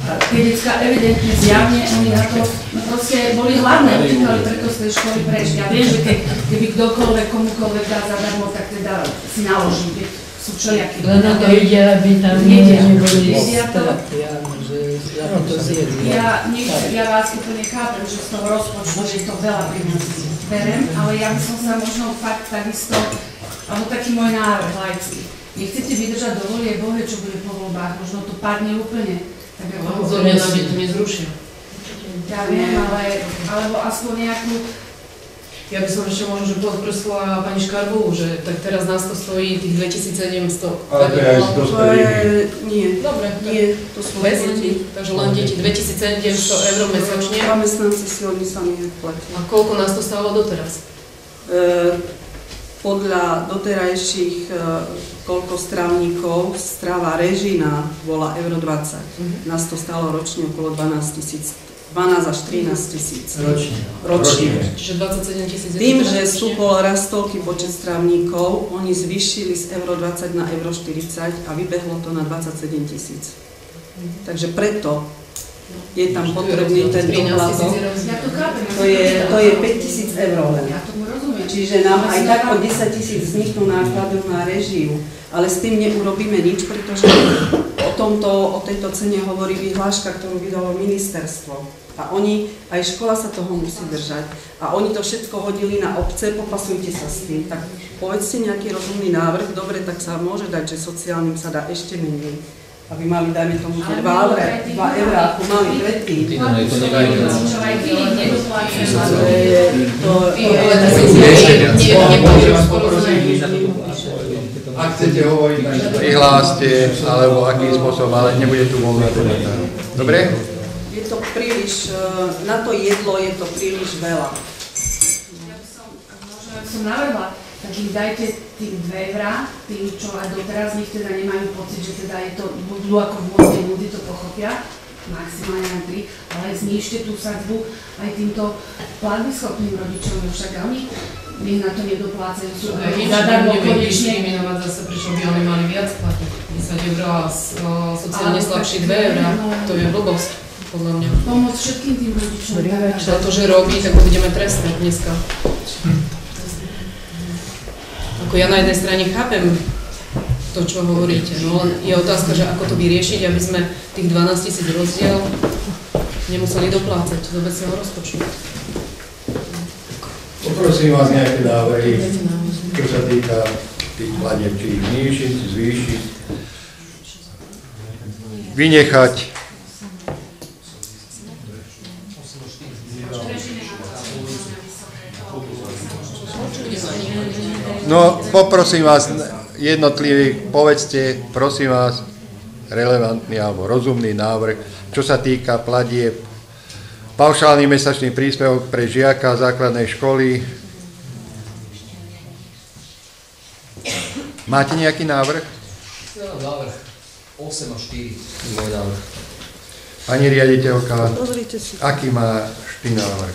A tie decká evidentne zjavne, oni na to proste boli hladné, utekali preto z tej školy preč. Ja viem, že keby kdokoľvek, komukoľvek dá zadarmo, tak teda si naložím, keď sú všelijakí. Len na to ide, aby tam neboli straty, áno, že aby to zjedli. Ja vás úplne chápem, že z toho rozpočtu je to veľa peniazí. Berem, ale ja by som sa možno fakt takisto, alebo taký môj návrh laický. Nechcete vydržať do volie Bohe, čo bude po voľbách, možno to padne úplne. Rozhodne nám to nezrušia. Ja viem, alebo aspoň nejakú... Ja by som ešte možno, že poprosila pani Škarbovú, že tak teraz nás to stojí tých 2700. Ale to je aj dospelých. Nie. Dobre. Nie, to sú bez deti. Takže len deti 2700 eur mesačne. Zamestnanci si oni sami platia. A koľko nás to stálo doteraz? Podľa doterajších koľko strávnikov, strava režina bola euro 20. Nás to stalo ročne okolo 12 až 13 tisíc. Ročne. Čiže 27 000. Tým, že súpol raz toľký počet strávnikov, oni zvýšili z euro 20 na euro 40 a vybehlo to na 27 tisíc. Takže preto je tam potrebný ten doplatok. To je 5 000 eur len. Čiže nám aj tak o 10 000 vzniknú náklady na režiu. Ale s tým neurobíme nič, pretože o tejto cene hovorí vyhláška, ktorú vydalo ministerstvo. A oni, aj škola sa toho musí držať. A oni to všetko hodili na obce, popasujte sa s tým. Tak povedzte nejaký rozumný návrh, dobre, tak sa môže dať, že sociálnym sa dá ešte menej. Aby mali, dajme tomu, 2 eur, ako mali predtým. Ak chcete hovoriť, prihláste, alebo akým spôsobom, ale nebude tu voľná debata. Dobre? Je to príliš, na to jedlo je to príliš veľa. Ja by som navrhla, tak im dajte tým 2 eurá, tým, čo aj doteraz nich teda nemajú pocit, že teda je to, budú ako v môcnej ľudí, to pochopia, maximálne na 3, ale znížte tú sadzbu aj týmto platbyschopným rodičom, však oni nech na to nedoplácajú, sú zadarmo konečne. Eliminovať zase, prečo by oni mali viac platiť. 10 eur a sociálne slabší 2 eurá, to je blbosť, podľa mňa. Pomôcť všetkým tým rodičom. Za to, že robí, tak budeme trestať dneska. Ako ja na jednej strane chápem to, čo hovoríte, no len je otázka, že ako to vyriešiť, aby sme tých 12 000 rozdiel nemuseli doplácať do obecného rozpočtu. Poprosím vás nejaké návrhy, čo sa týka tých platieb, či ich znížiť, zvýšiť, vynechať. No, poprosím vás, jednotlivý, povedzte, prosím vás, relevantný alebo rozumný návrh, čo sa týka platieb. Paušálny mesačný príspevok pre žiaka základnej školy. Máte nejaký návrh? Návrh 8 a 4. Môj návrh. Pani riaditeľka, aký má ty návrh?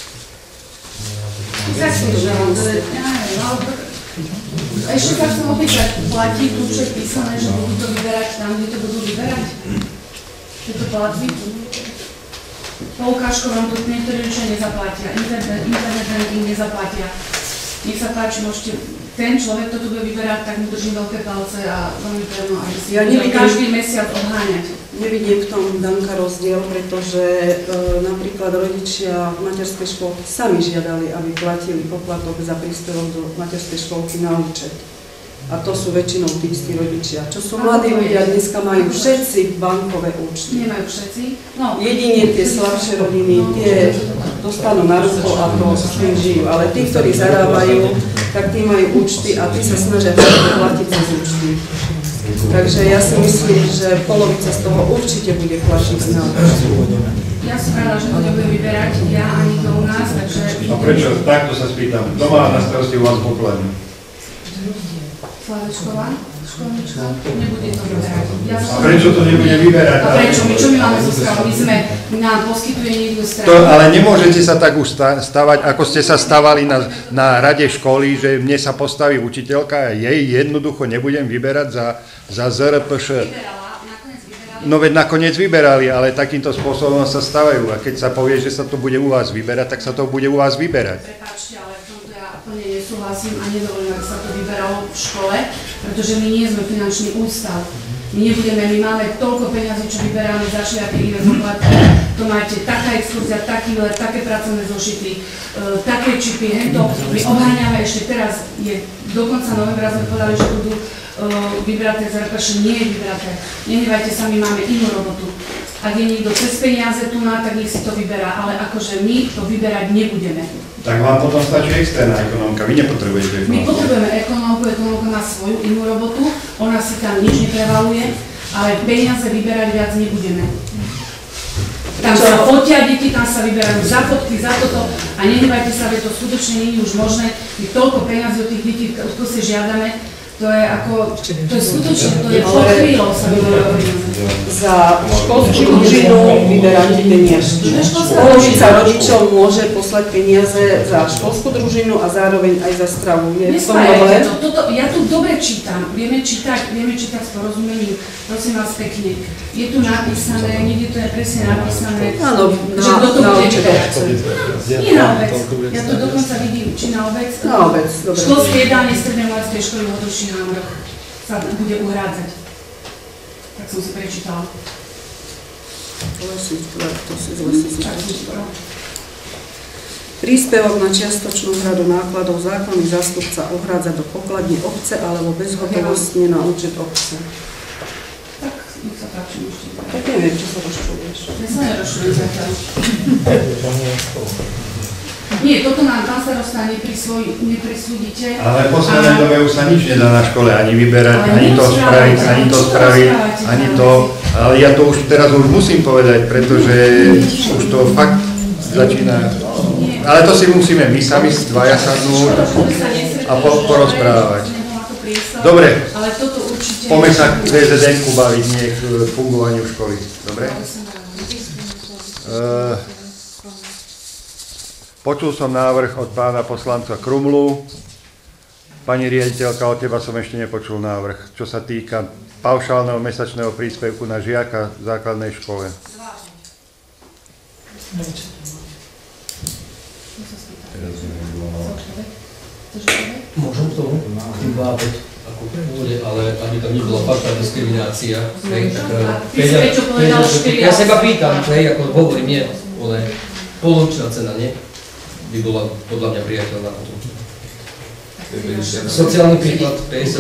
Ešte sa chcem opýtať, platí tu, čo je písané, že budú to vyberať tam, kde to budú vyberať? Tieto platby? Poukážko vám to niektorí rodičia nezaplatia, internet banking nezaplatia. Nech sa páči, môžete, ten človek, kto tu bude vyberať, tak mu držím veľké palce a veľmi pevno, aby si každý mesiac odháňať. Nevidím v tom, Danka, rozdiel, pretože napríklad rodičia v materskej školke sami žiadali, aby platili poplatok za príspevok do materskej školky na účet. A to sú väčšinou tí istí rodičia. Čo sú mladí ľudia, dneska majú všetci bankové účty. Nemajú všetci? No. Jedine tie slabšie rodiny, tie dostanú na ruku a to s tým žijú. Ale tí, ktorí zarábajú, tak tí majú účty a tí sa snažia platiť cez účty. Takže ja si myslím, že polovica z toho určite bude platiť na účty. Ja som rada, že to nebude vyberať, ja ani to u nás, takže... A prečo? Takto sa spýtam. Kto má na starosti u vás pokladňu? Slavečková, školnička, nebude to vyberať. A prečo to nebude vyberať? A prečo? My čo my máme so spravou? Nám poskytuje niekto stranu. Ale nemôžete sa tak už stavať, ako ste sa stavali na rade školy, že mne sa postaví učiteľka a jej jednoducho nebudem vyberať za ZRPŠ. No veď nakoniec vyberali, ale takýmto spôsobom sa stavajú. A keď sa povie, že sa to bude u vás vyberať, tak sa to bude u vás vyberať. Prepáčte, ale v tomto ja úplne nesúhlasím a nedovolím, aby sa to vyberalo v škole, pretože my nie sme finančný ústav. My máme toľko peňazí, čo vyberáme za všelijaké iné poplatky. To máte taká exkurzia, taký let, také pracovné zošity, také čipy, hento. My obháňame ešte teraz, do konca novembra sme povedali, že budú vybraté, zrekaše nie je vybraté. Nenevajte sa, my máme inú robotu. Ak je niekto cez peniaze tu má, tak nech si to vyberá, ale akože my to vyberať nebudeme. Tak vám potom stačí externá ekonomka, vy nepotrebujete ekonomku. My potrebujeme ekonómku, ekonómka má svoju inú robotu, ona si tam nič neprevaluje, ale peniaze vyberať viac nebudeme. Tam sa fotia deti, tam sa vyberajú za fotky, za toto a nenevajte sa, že to skutočne nie je už možné, my toľko peniazí od tých detí, odkiaľ si žiadame, to je ako, to je skutočne, to je pod chvíľou sa vyberajú. Za školskú družinu vyberáte peniaze. Polovica rodičov môže poslať peniaze za školskú družinu a zároveň aj za stravu. Nespájajte to. Ja tu dobre čítam, vieme čítať s porozumením, prosím vás pekne. Je tu napísané, niekde to je presne napísané, že kto to bude vyberať. Nie na obec. Ja to dokonca vidím, či na obec. Na obec, dobre. Školské jedálne strednej umeleckej školy Hodoší návrh sa bude uhrádzať. Tak som si prečítala. Príspevok na čiastočnú hradu nákladov zákonný zástupca uhrádza do pokladne obce alebo bezhotovostne na účet obce. Tak, nech sa páči, môžete. Tak neviem, čo sa rozčúlieš. Ja sa nerozčúlim zatiaľ. Nie, toto nám pán starosta neprisúdite. Ale v poslednej dobe už sa nič nedá na škole ani vyberať, ani to spraviť, ani to. Ale ja to už teraz musím povedať, pretože už to fakt začína. Ale to si musíme my sami dvaja sadnúť a porozprávať. Dobre, poďme sa k VZN-ku baviť, nie k fungovaniu školy. Dobre? Počul som návrh od pána poslanca Krumlu. Pani riaditeľka, od teba som ešte nepočul návrh, čo sa týka paušálneho mesačného príspevku na žiaka v základnej škole. Môžem to? Ale aby tam nebola falšná diskriminácia. Ja sa iba pýtam, ako hovorím, nie, ale polovičná cena, nie? By bola podľa mňa priateľná potom. Sociálny príklad 50%.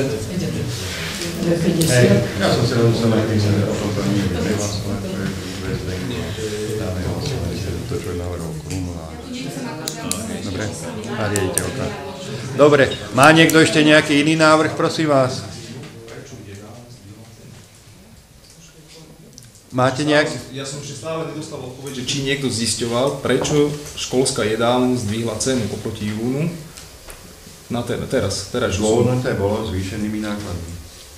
Ja som si rozumel, aj tým, že o tomto nie je prihlasovať, to, čo je navrhol Krumla. Dobre, a riaditeľka. Dobre, má niekto ešte nejaký iný návrh, prosím vás? Máte nejak? Ja som ešte stále nedostal odpoveď, že či niekto zisťoval, prečo školská jedálňa zdvihla cenu oproti júnu na teraz. Dôvodné bolo zvýšenými nákladmi.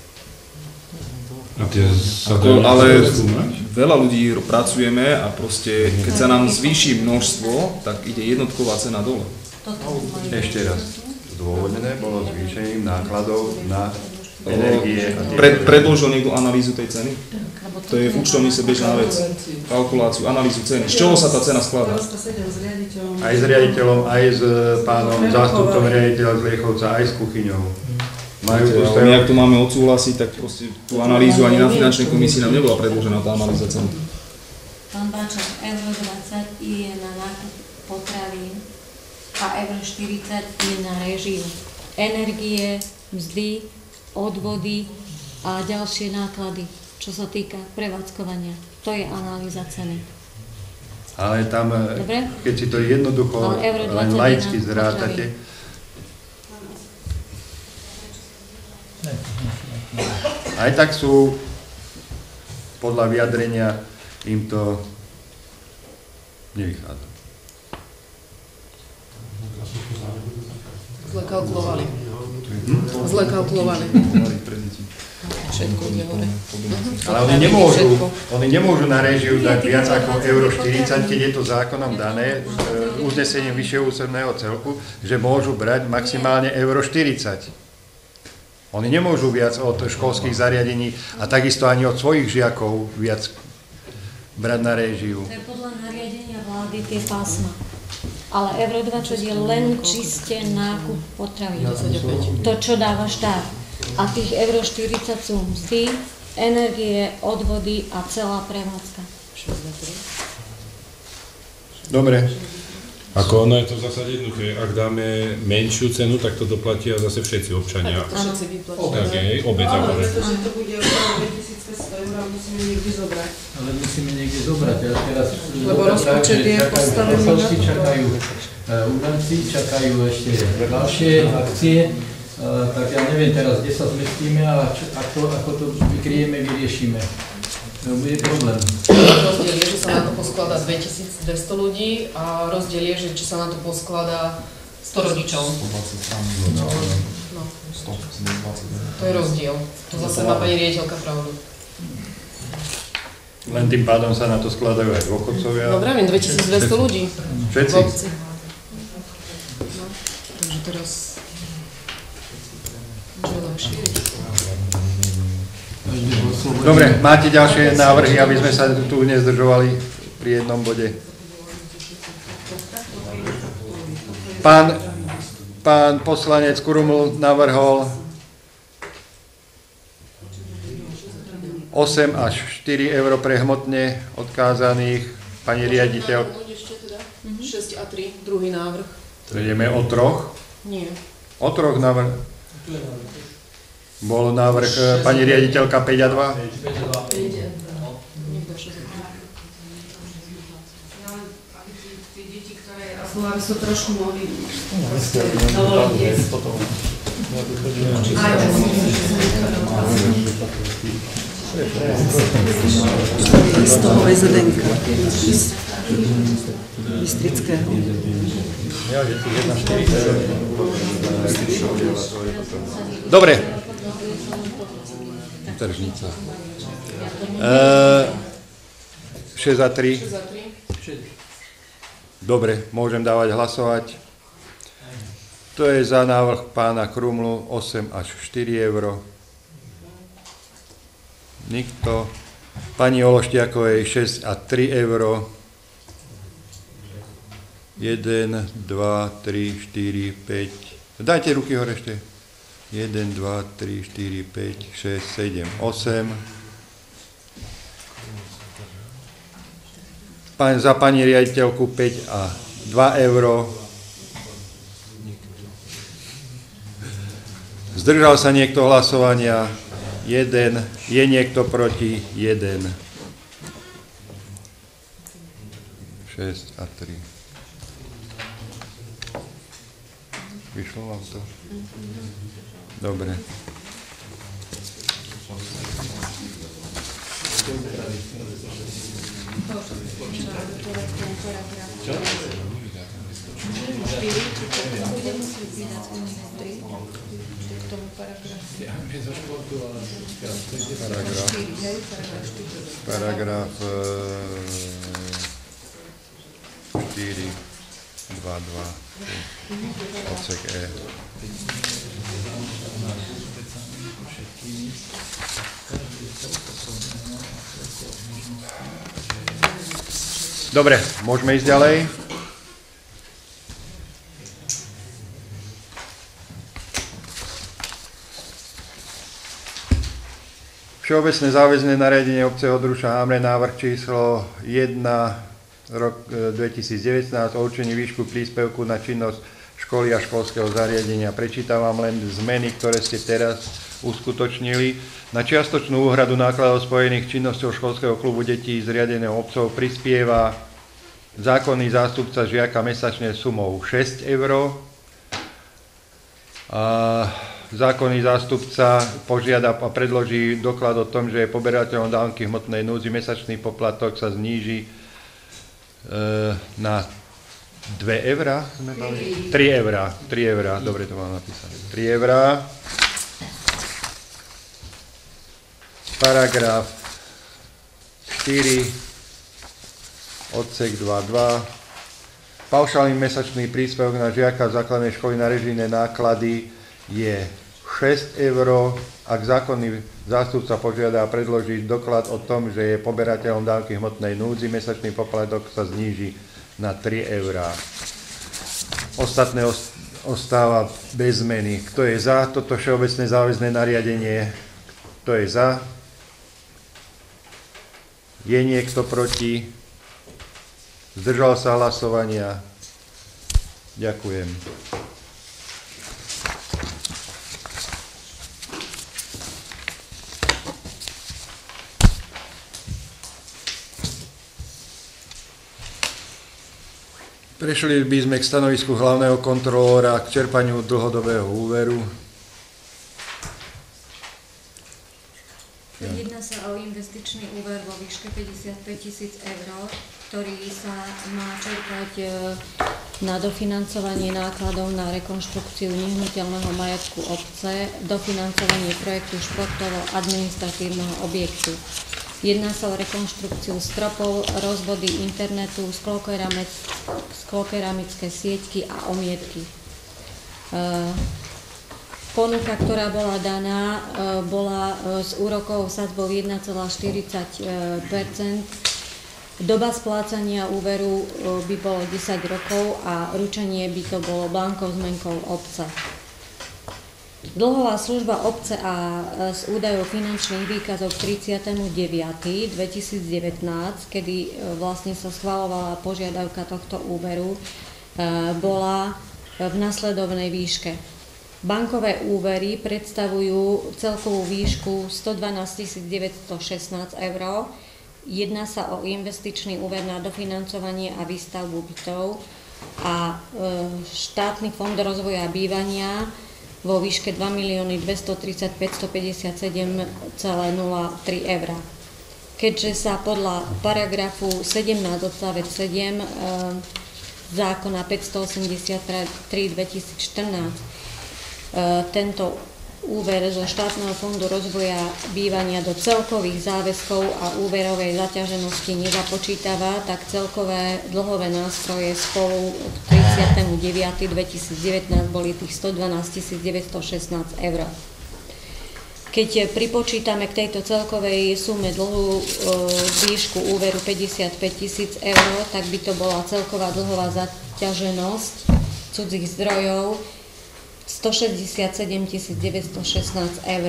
Ale veľa ľudí pracujeme a proste, keď sa nám zvýši množstvo, tak ide jednotková cena dole. Ešte raz. Zdôvodnené bolo zvýšením nákladov na energie. Predložil niekto analýzu tej ceny? To je v účtovnice bežná vec. Kalkuláciu, analýzu ceny. Z čoho sa tá cena skladá? Aj s riaditeľom, aj s pánom zástupcom riaditeľa z Liechovca, aj s kuchyňou. My ak to máme odsúhlasiť, tak proste tú analýzu ani na finančnej komisii nám nebola predložená tá analýza ceny. Pán Báčak, euro 20 je na nákup potravín a euro 40 je na režiu. Energie, mzdy, odvody a ďalšie náklady, čo sa týka prevádzkovania. To je analýza ceny. Ale tam, dobre? Keď si to jednoducho len laicky zrátate, aj tak sú podľa vyjadrenia im to nevychádza. Zle kalkulovali. Všetko ide hore. Ale oni nemôžu na réžiu dať viac ako euro 40, keď je to zákonom dané, uznesením vyššieho územného celku, že môžu brať maximálne euro 40. Oni nemôžu viac od školských zariadení a takisto ani od svojich žiakov viac brať na réžiu. To je podľa nariadenia vlády tie pásma. Ale Euro 20 je len čiste nákup potravín. To, čo dáva štát. A tých Euro 40 sú mzdy, energie, odvody a celá prevádzka. Dobre. Ako ono je to v zásade jednoduché, ak dáme menšiu cenu, tak to doplatia zase všetci občania. Všetci vyplatia. Okay, obec ako Áno, pretože to bude okolo 2500 eur a musíme niekde zobrať. Ale musíme niekde zobrať. A teraz lebo rozpočet je postavený na to. Čakajú udanci, čakajú ešte ďalšie akcie. Tak ja neviem teraz, kde sa zmestíme a ako to vykryjeme, vyriešime. To bude problém. Rozdiel je, že sa na to poskladá 2200 ľudí a rozdiel je, že či sa na to poskladá 100 rodičov. 120 No. 120. To je rozdiel. To zase má pani riaditeľka pravdu. Len tým pádom sa na to skladajú aj dôchodcovia. No vravím, 2200 ľudí. Všetci. V obci. No, takže teraz je lepšie. Dobre, máte ďalšie návrhy, aby sme sa tu nezdržovali pri jednom bode? Pán poslanec Kruml navrhol 8 až 4 eur pre hmotne odkázaných. Pani riaditeľ. 6 a 3, druhý návrh. To ideme o troch? Nie. O troch návrh. Bol návrh pani riaditeľka 5 a 2? Aby sa trošku mohli Z toho VZDNK. Bystrického. Dobre. Tržnica. 6 a 3. Dobre, môžem dávať hlasovať. To je za návrh pána Krumlu 8 až 4 eur. Nikto. Pani Ološtiakovej 6 a 3 eur. 1, 2, 3, 4, 5. Dajte ruky hore ešte. 1, 2, 3, 4, 5, 6, 7, 8. Za pani riaditeľku 5 a 2 eur. Zdržal sa niekto hlasovania? 1. Je niekto proti? 1. 6 a 3. Vyšlo vám to? Dobre. Paragraf 4, 2, 2, odsek E. Dobre, môžeme ísť ďalej. Všeobecné záväzné nariadenie obce Odruša Hamre, návrh číslo 1, rok 2019 o určení výšku príspevku na činnosť školy a školského zariadenia. Prečítam vám len zmeny, ktoré ste teraz uskutočnili. Na čiastočnú úhradu nákladov spojených činnosťou školského klubu detí zriadeného obcov prispieva zákonný zástupca žiaka mesačne sumou 6 eur. Zákonný zástupca požiada a predloží doklad o tom, že je poberateľom dávky hmotnej núdzi. Mesačný poplatok sa zníži na 2 eurá. 3 eurá, dobre to mám napísané. 3 eurá. Paragraf 4, odsek 2.2. Paušálny mesačný príspevok na žiaka základnej školy na režijné náklady je 6 eur, ak zákonný zástupca požiada predložiť doklad o tom, že je poberateľom dávky hmotnej núdzi, mesačný poplatok sa zníži na 3 eurá. Ostatné ostáva bez zmeny. Kto je za toto všeobecné záväzné nariadenie? Kto je za? Je niekto proti? Zdržal sa hlasovania? Ďakujem. Prešli by sme k stanovisku hlavného kontrolóra k čerpaniu dlhodobého úveru. Jedná sa o investičný úver vo výške 55 000 eur, ktorý sa má čerpať na dofinancovanie nákladov na rekonštrukciu nehnuteľného majetku obce, dofinancovanie projektu športovo-administratívneho objektu. Jedná sa o rekonštrukciu stropov, rozvody internetu, sklokeramické sieťky a omietky. Ponuka, ktorá bola daná, bola s úrokovou sadzbou 1,40 %. Doba splácania úveru by bolo 10 rokov a ručenie by to bolo blankou zmenkou obce. Dlhová služba obce a z údajov finančných výkazov k 30.9.2019, kedy vlastne sa schvaľovala požiadavka tohto úveru, bola v nasledovnej výške. Bankové úvery predstavujú celkovú výšku 112 916 eur. Jedná sa o investičný úver na dofinancovanie a výstavbu bytov a štátny fond rozvoja bývania vo výške 2 230 557,03 eur. Keďže sa podľa paragrafu 17 odstavec 7 zákona 583/2014 tento úver zo štátneho fondu rozvoja bývania do celkových záväzkov a úverovej zaťaženosti nezapočítava, tak celkové dlhové nástroje spolu k 30.9.2019 boli tých 112 916 eur. Keď pripočítame k tejto celkovej sume dlhú výšku úveru 55 000 eur, tak by to bola celková dlhová zaťaženosť cudzích zdrojov 167 916 eur.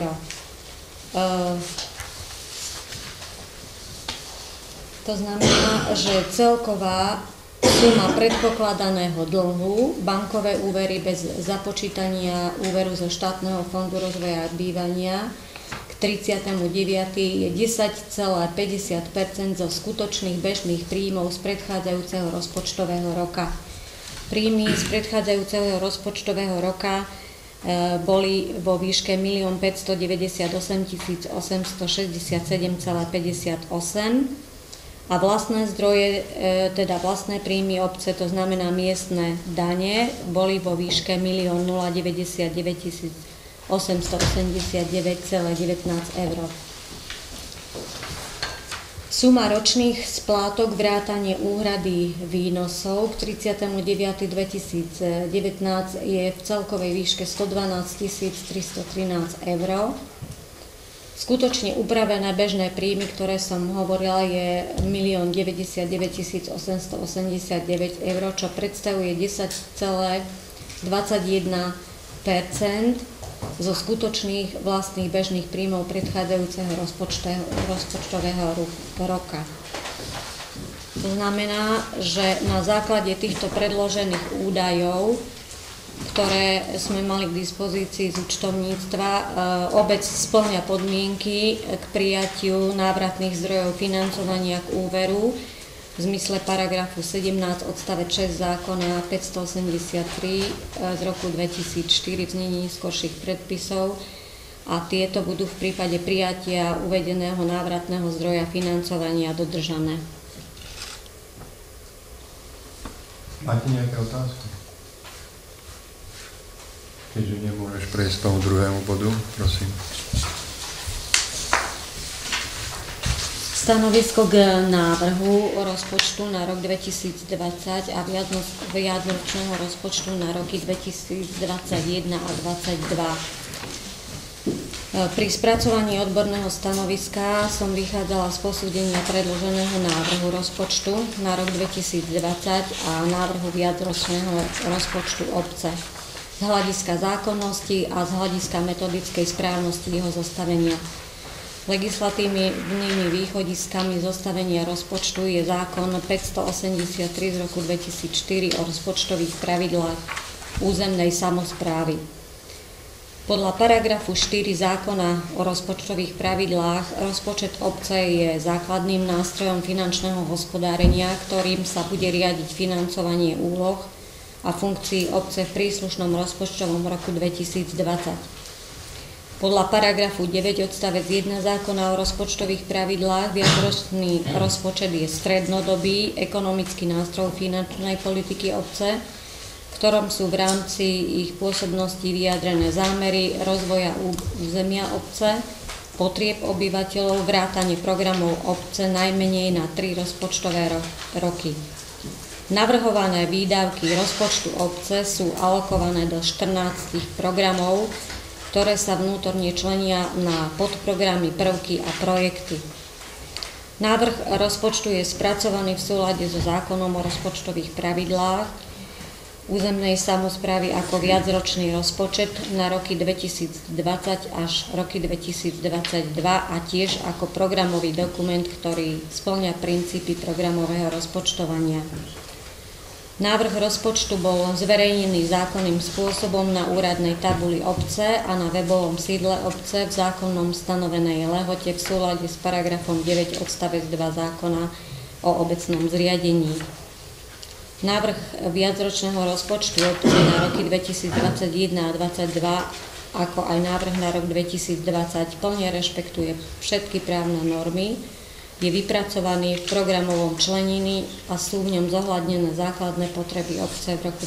To znamená, že celková suma predpokladaného dlhu, bankové úvery bez započítania úveru zo štátneho fondu rozvoja bývania k 30.9. je 10,50% zo skutočných bežných príjmov z predchádzajúceho rozpočtového roka. Príjmy z predchádzajúceho rozpočtového roka boli vo výške 1 598 867,58 a vlastné zdroje, teda vlastné príjmy obce, to znamená miestne dane, boli vo výške 1 099 889,19 eur. Suma ročných splátok vrátane úhrady výnosov k 30.9.2019 je v celkovej výške 112 313 eur. Skutočne upravené bežné príjmy, ktoré som hovorila, je 1 099 889 eur, čo predstavuje 10,21% zo skutočných vlastných bežných príjmov predchádzajúceho rozpočtového roka. To znamená, že na základe týchto predložených údajov, ktoré sme mali k dispozícii z účtovníctva, obec spĺňa podmienky k prijatiu návratných zdrojov financovania k úveru v zmysle paragrafu 17 odstavec 6 zákona 583 z roku 2004 v znení neskorších predpisov a tieto budú v prípade prijatia uvedeného návratného zdroja financovania dodržané. Máte nejaké otázky? Keďže nemôžeš prejsť k tomu druhému bodu, prosím. Stanovisko k návrhu rozpočtu na rok 2020 a viacročného rozpočtu na roky 2021 a 2022. Pri spracovaní odborného stanoviska som vychádzala z posúdenia predloženého návrhu rozpočtu na rok 2020 a návrhu viacročného rozpočtu obce z hľadiska zákonnosti a z hľadiska metodickej správnosti jeho zostavenia. Legislatívnymi východiskami zostavenia rozpočtu je zákon 583 z roku 2004 o rozpočtových pravidlách územnej samosprávy. Podľa paragrafu 4 zákona o rozpočtových pravidlách rozpočet obce je základným nástrojom finančného hospodárenia, ktorým sa bude riadiť financovanie úloh a funkcií obce v príslušnom rozpočtovom roku 2020. Podľa paragrafu 9 odstavec 1 zákona o rozpočtových pravidlách viacročný rozpočet je strednodobý ekonomický nástroj finančnej politiky obce, v ktorom sú v rámci ich pôsobnosti vyjadrené zámery rozvoja územia obce, potrieb obyvateľov, vrátane programov obce najmenej na 3 rozpočtové roky. Navrhované výdavky rozpočtu obce sú alokované do 14 programov, ktoré sa vnútorne členia na podprogramy, prvky a projekty. Návrh rozpočtu je spracovaný v súlade so zákonom o rozpočtových pravidlách územnej samosprávy ako viacročný rozpočet na roky 2020 až roky 2022 a tiež ako programový dokument, ktorý spĺňa princípy programového rozpočtovania. Návrh rozpočtu bol zverejnený zákonným spôsobom na úradnej tabuli obce a na webovom sídle obce v zákonnom stanovenej lehote v súlade s paragrafom 9 odstavec 2 zákona o obecnom zriadení. Návrh viacročného rozpočtu obce na roky 2021 a 2022, ako aj návrh na rok 2020 plne rešpektuje všetky právne normy, je vypracovaný v programovom členení a sú v ňom zohľadnené základné potreby obce v roku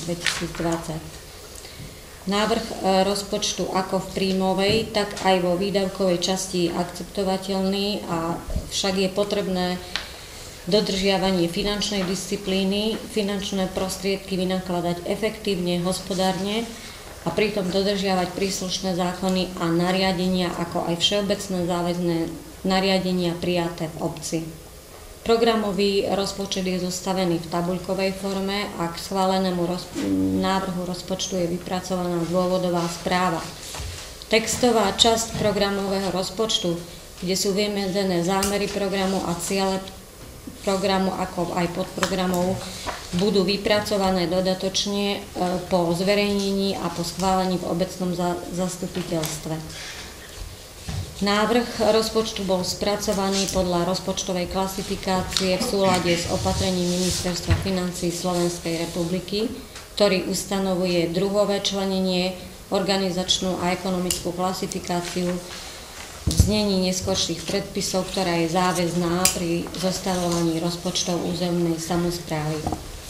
2020. Návrh rozpočtu ako v príjmovej, tak aj vo výdavkovej časti je akceptovateľný, však je potrebné dodržiavanie finančnej disciplíny, finančné prostriedky vynakladať efektívne, hospodárne a pritom dodržiavať príslušné zákony a nariadenia, ako aj všeobecné záväzné nariadenia prijaté v obci. Programový rozpočet je zostavený v tabuľkovej forme a k schválenému návrhu rozpočtu je vypracovaná dôvodová správa. Textová časť programového rozpočtu, kde sú vymedzené zámery programu a ciele programu, ako aj podprogramov, budú vypracované dodatočne po zverejnení a po schválení v obecnom zastupiteľstve. Návrh rozpočtu bol spracovaný podľa rozpočtovej klasifikácie v súlade s opatrením Ministerstva financií Slovenskej republiky, ktorý ustanovuje druhové členenie, organizačnú a ekonomickú klasifikáciu v znení neskorších predpisov, ktorá je záväzná pri zostavovaní rozpočtov územnej samosprávy.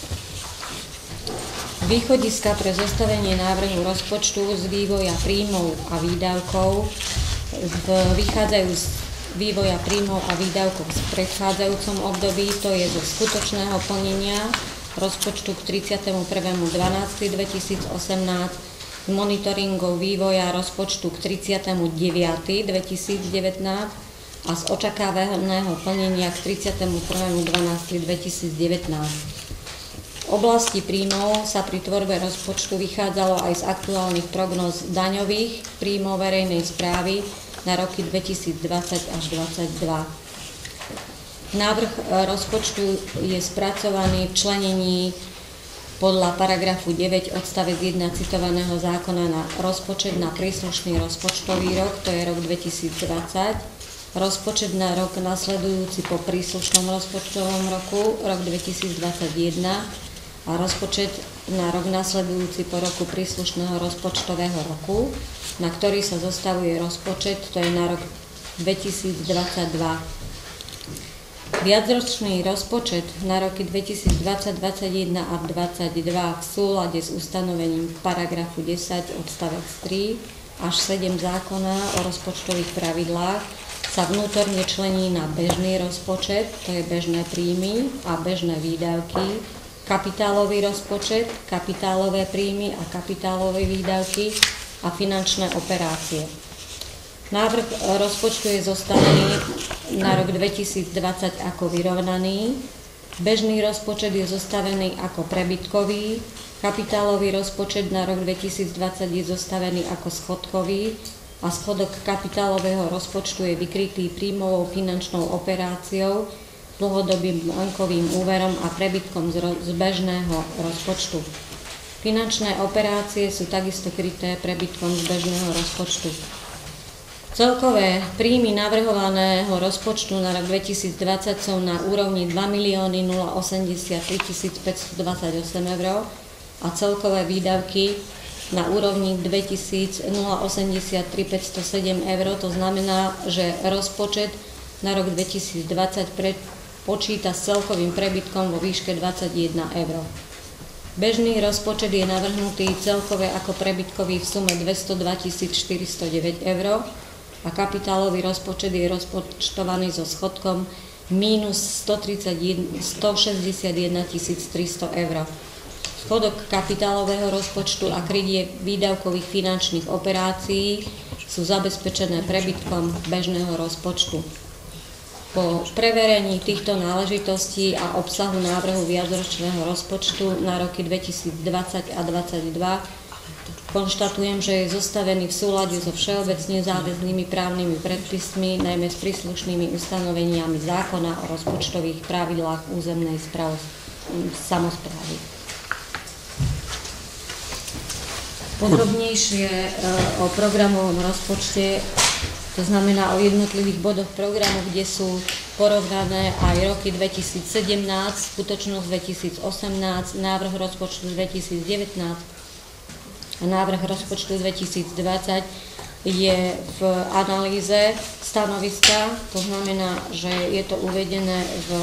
Východiska pre zostavenie návrhu rozpočtu z vývoja príjmov a výdavkov vychádzajú z vývoja príjmov a výdavkov v predchádzajúcom období, to je zo skutočného plnenia rozpočtu k 31.12.2018, monitoringov vývoja rozpočtu k 39.2019 a z očakávaného plnenia k 31.12.2019. V oblasti príjmov sa pri tvorbe rozpočtu vychádzalo aj z aktuálnych prognóz daňových príjmov verejnej správy na roky 2020 až 2022. Návrh rozpočtu je spracovaný v členení podľa paragrafu 9 odstavec 1 citovaného zákona na rozpočet na príslušný rozpočtový rok, to je rok 2020, rozpočet na rok nasledujúci po príslušnom rozpočtovom roku, rok 2021 a rozpočet na rok nasledujúci po roku príslušného rozpočtového roku, na ktorý sa zostavuje rozpočet, to je na rok 2022. Viacročný rozpočet na roky 2020, 2021 a 2022 v súlade s ustanovením paragrafu 10 odstavec 3 až 7 zákona o rozpočtových pravidlách sa vnútorne člení na bežný rozpočet, to je bežné príjmy a bežné výdavky, kapitálový rozpočet, kapitálové príjmy a kapitálové výdavky a finančné operácie. Návrh rozpočtu je zostavený na rok 2020 ako vyrovnaný. Bežný rozpočet je zostavený ako prebytkový. Kapitálový rozpočet na rok 2020 je zostavený ako schodkový a schodok kapitálového rozpočtu je vykrytý príjmovou finančnou operáciou, dlhodobým bankovým úverom a prebytkom z bežného rozpočtu. Finančné operácie sú takisto kryté prebytkom z bežného rozpočtu. Celkové príjmy navrhovaného rozpočtu na rok 2020 sú na úrovni 2 083 528 eur a celkové výdavky na úrovni 083 507 eur. To znamená, že rozpočet na rok 2020 počíta s celkovým prebytkom vo výške 21 eur. Bežný rozpočet je navrhnutý celkové ako prebytkový v sume 202 409 eur a kapitálový rozpočet je rozpočtovaný so schodkom mínus 161 300 eur. Schodok kapitálového rozpočtu a krytie výdavkových finančných operácií sú zabezpečené prebytkom bežného rozpočtu. Po preverení týchto náležitostí a obsahu návrhu viacročného rozpočtu na roky 2020 a 2022 konštatujem, že je zostavený v súlade so všeobecne záväznými právnymi predpismi, najmä s príslušnými ustanoveniami zákona o rozpočtových pravidlách územnej samosprávy. Podrobnejšie o programovom rozpočte, to znamená o jednotlivých bodoch programu, kde sú porovnané aj roky 2017, skutočnosť 2018, návrh rozpočtu 2019 a návrh rozpočtu 2020 je v analýze stanoviska, to znamená, že je to uvedené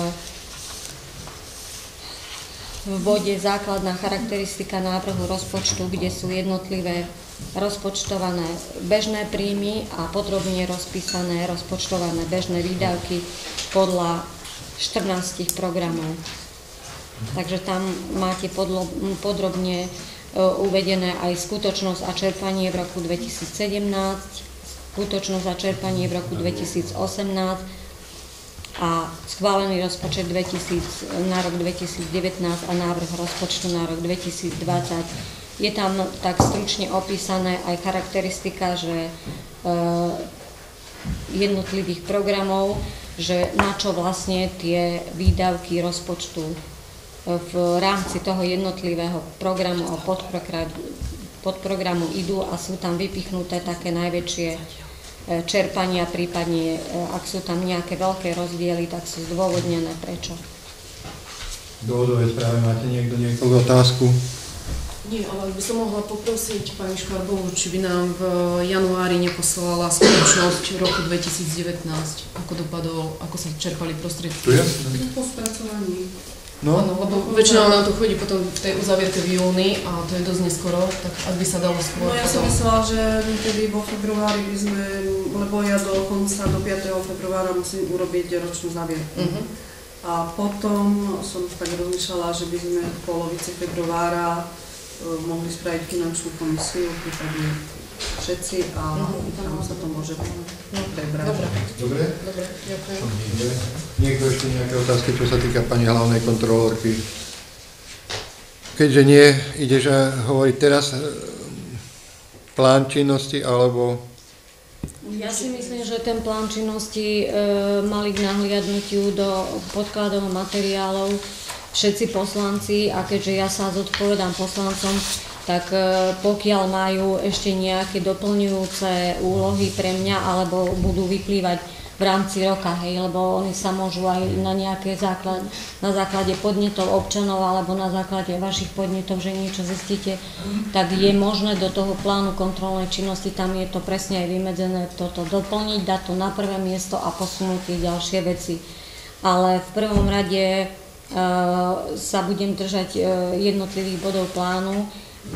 v bode základná charakteristika návrhu rozpočtu, kde sú jednotlivé rozpočtované bežné príjmy a podrobne rozpísané rozpočtované bežné výdavky podľa 14 programov. Takže tam máte podrobne uvedené aj skutočnosť a čerpanie v roku 2017, skutočnosť a čerpanie v roku 2018 a schválený rozpočet na rok 2019 a návrh rozpočtu na rok 2020. Je tam tak stručne opísané aj charakteristika, že jednotlivých programov, že na čo vlastne tie výdavky rozpočtu v rámci toho jednotlivého programu a podprogramu idú a sú tam vypichnuté také najväčšie čerpania, prípadne ak sú tam nejaké veľké rozdiely, tak sú zdôvodnené prečo. V dôvodovej správe máte nejakú otázku? Nie, ale by som mohla poprosiť pani Škarbovú, či by nám v januári neposlala skutočnosť roku 2019, ako dopadol, ako sa čerpali prostriedky. Tu je? Po spracovaní. No? Áno, lebo väčšinou nám to chodí potom v tej uzavierke v júni a to je dosť neskoro, tak ak by sa dalo skôr. No ja som myslela, že niekedy vo februári by sme, lebo ja do 5. februára musím urobiť ročnú závierku. A potom som tak rozmýšľala, že by sme v polovici februára mohli spraviť finančnú komisiu, prípadne všetci a tam sa to môže prebrať. Dobre? Dobre, ďakujem. Niekto ešte nejaké otázky, čo sa týka pani hlavnej kontrolórky? Keďže nie, ideš hovoriť teraz plán činnosti, alebo... Ja si myslím, že ten plán činnosti mali k nahliadnutiu do podkladov materiálov všetci poslanci a keďže ja sa zodpovedám poslancom, tak pokiaľ majú ešte nejaké doplňujúce úlohy pre mňa alebo budú vyplývať v rámci roka, hej, lebo oni sa môžu aj na základe podnetov občanov alebo na základe vašich podnetov, že niečo zistíte, tak je možné do toho plánu kontrolnej činnosti, tam je to presne aj vymedzené, toto doplniť, dať to na prvé miesto a posunúť tie ďalšie veci. Ale v prvom rade sa budem držať jednotlivých bodov plánu.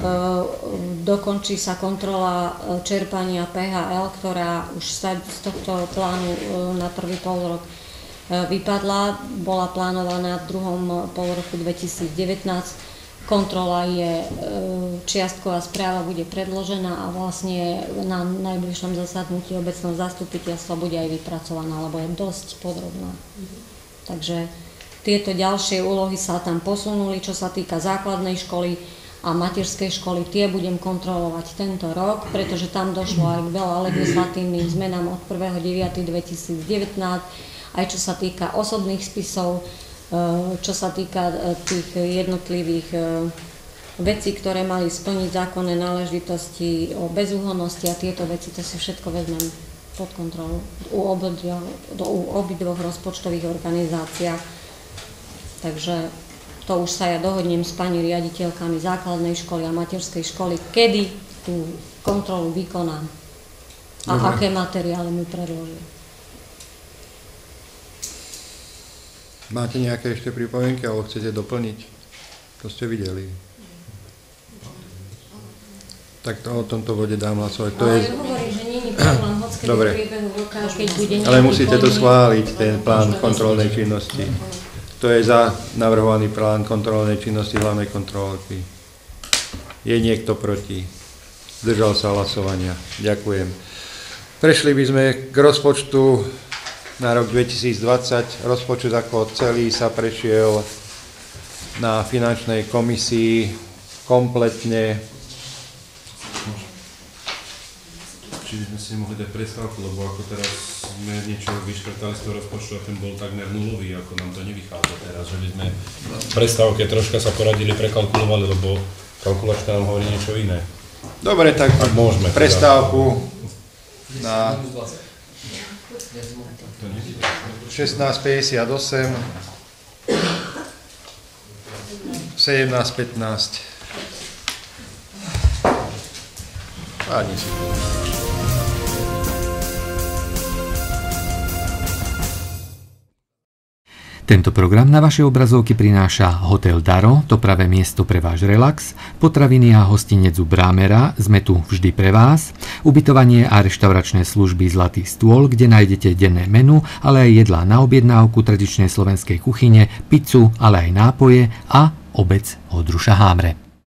Dokončí sa kontrola čerpania PHL, ktorá už sa z tohto plánu na prvý polrok vypadla, bola plánovaná v druhom polroku 2019. kontrola je, čiastková správa bude predložená a vlastne na najbližšom zasadnutí obecného zastupiteľstva bude aj vypracovaná, lebo je dosť podrobná. Takže tieto ďalšie úlohy sa tam posunuli, čo sa týka základnej školy a materskej školy, tie budem kontrolovať tento rok, pretože tam došlo aj k veľa legislatívnym zmenám od 1.9.2019, aj čo sa týka osobných spisov, čo sa týka tých jednotlivých vecí, ktoré mali splniť zákonné náležitosti o bezúhonnosti a tieto veci, to si všetko vezmem pod kontrolu u obidvoch rozpočtových organizáciách. Takže to už sa ja dohodnem s pani riaditeľkami základnej školy a materskej školy, kedy tú kontrolu vykonám a aké materiály mi predložia. Máte nejaké ešte pripomienky, alebo chcete doplniť? To ste videli. Tak to o tomto bode dám hlasovať. To je... hovorím, že nie je problém, hoď v priebehu roka, keď bude ale musíte to schváliť, ten plán kontrolnej činnosti. To je za navrhovaný plán kontrolnej činnosti hlavnej kontrolky. Je niekto proti? Zdržal sa hlasovania. Ďakujem. Prešli by sme k rozpočtu na rok 2020. Rozpočet ako celý sa prešiel na finančnej komisii kompletne. Či by sme si mohli dať prestávku, lebo ako teraz sme niečo vyškrtali z toho rozpočtu a ten bol takmer nulový, ako nám to nevychádza teraz, že by sme v prestávke troška sa poradili, prekalkulovali, lebo kalkulačka nám hovorí niečo iné. Dobre, tak môžeme prestávku na 16:58, 17:15. Páni si. Tento program na vaše obrazovky prináša Hotel Daro, to pravé miesto pre váš relax, potraviny a hostinec u Brámera, sme tu vždy pre vás, ubytovanie a reštauračné služby Zlatý stôl, kde nájdete denné menu, ale aj jedlá na objednávku tradičnej slovenskej kuchyne, pizzu, ale aj nápoje a obec Oldruša Hámre.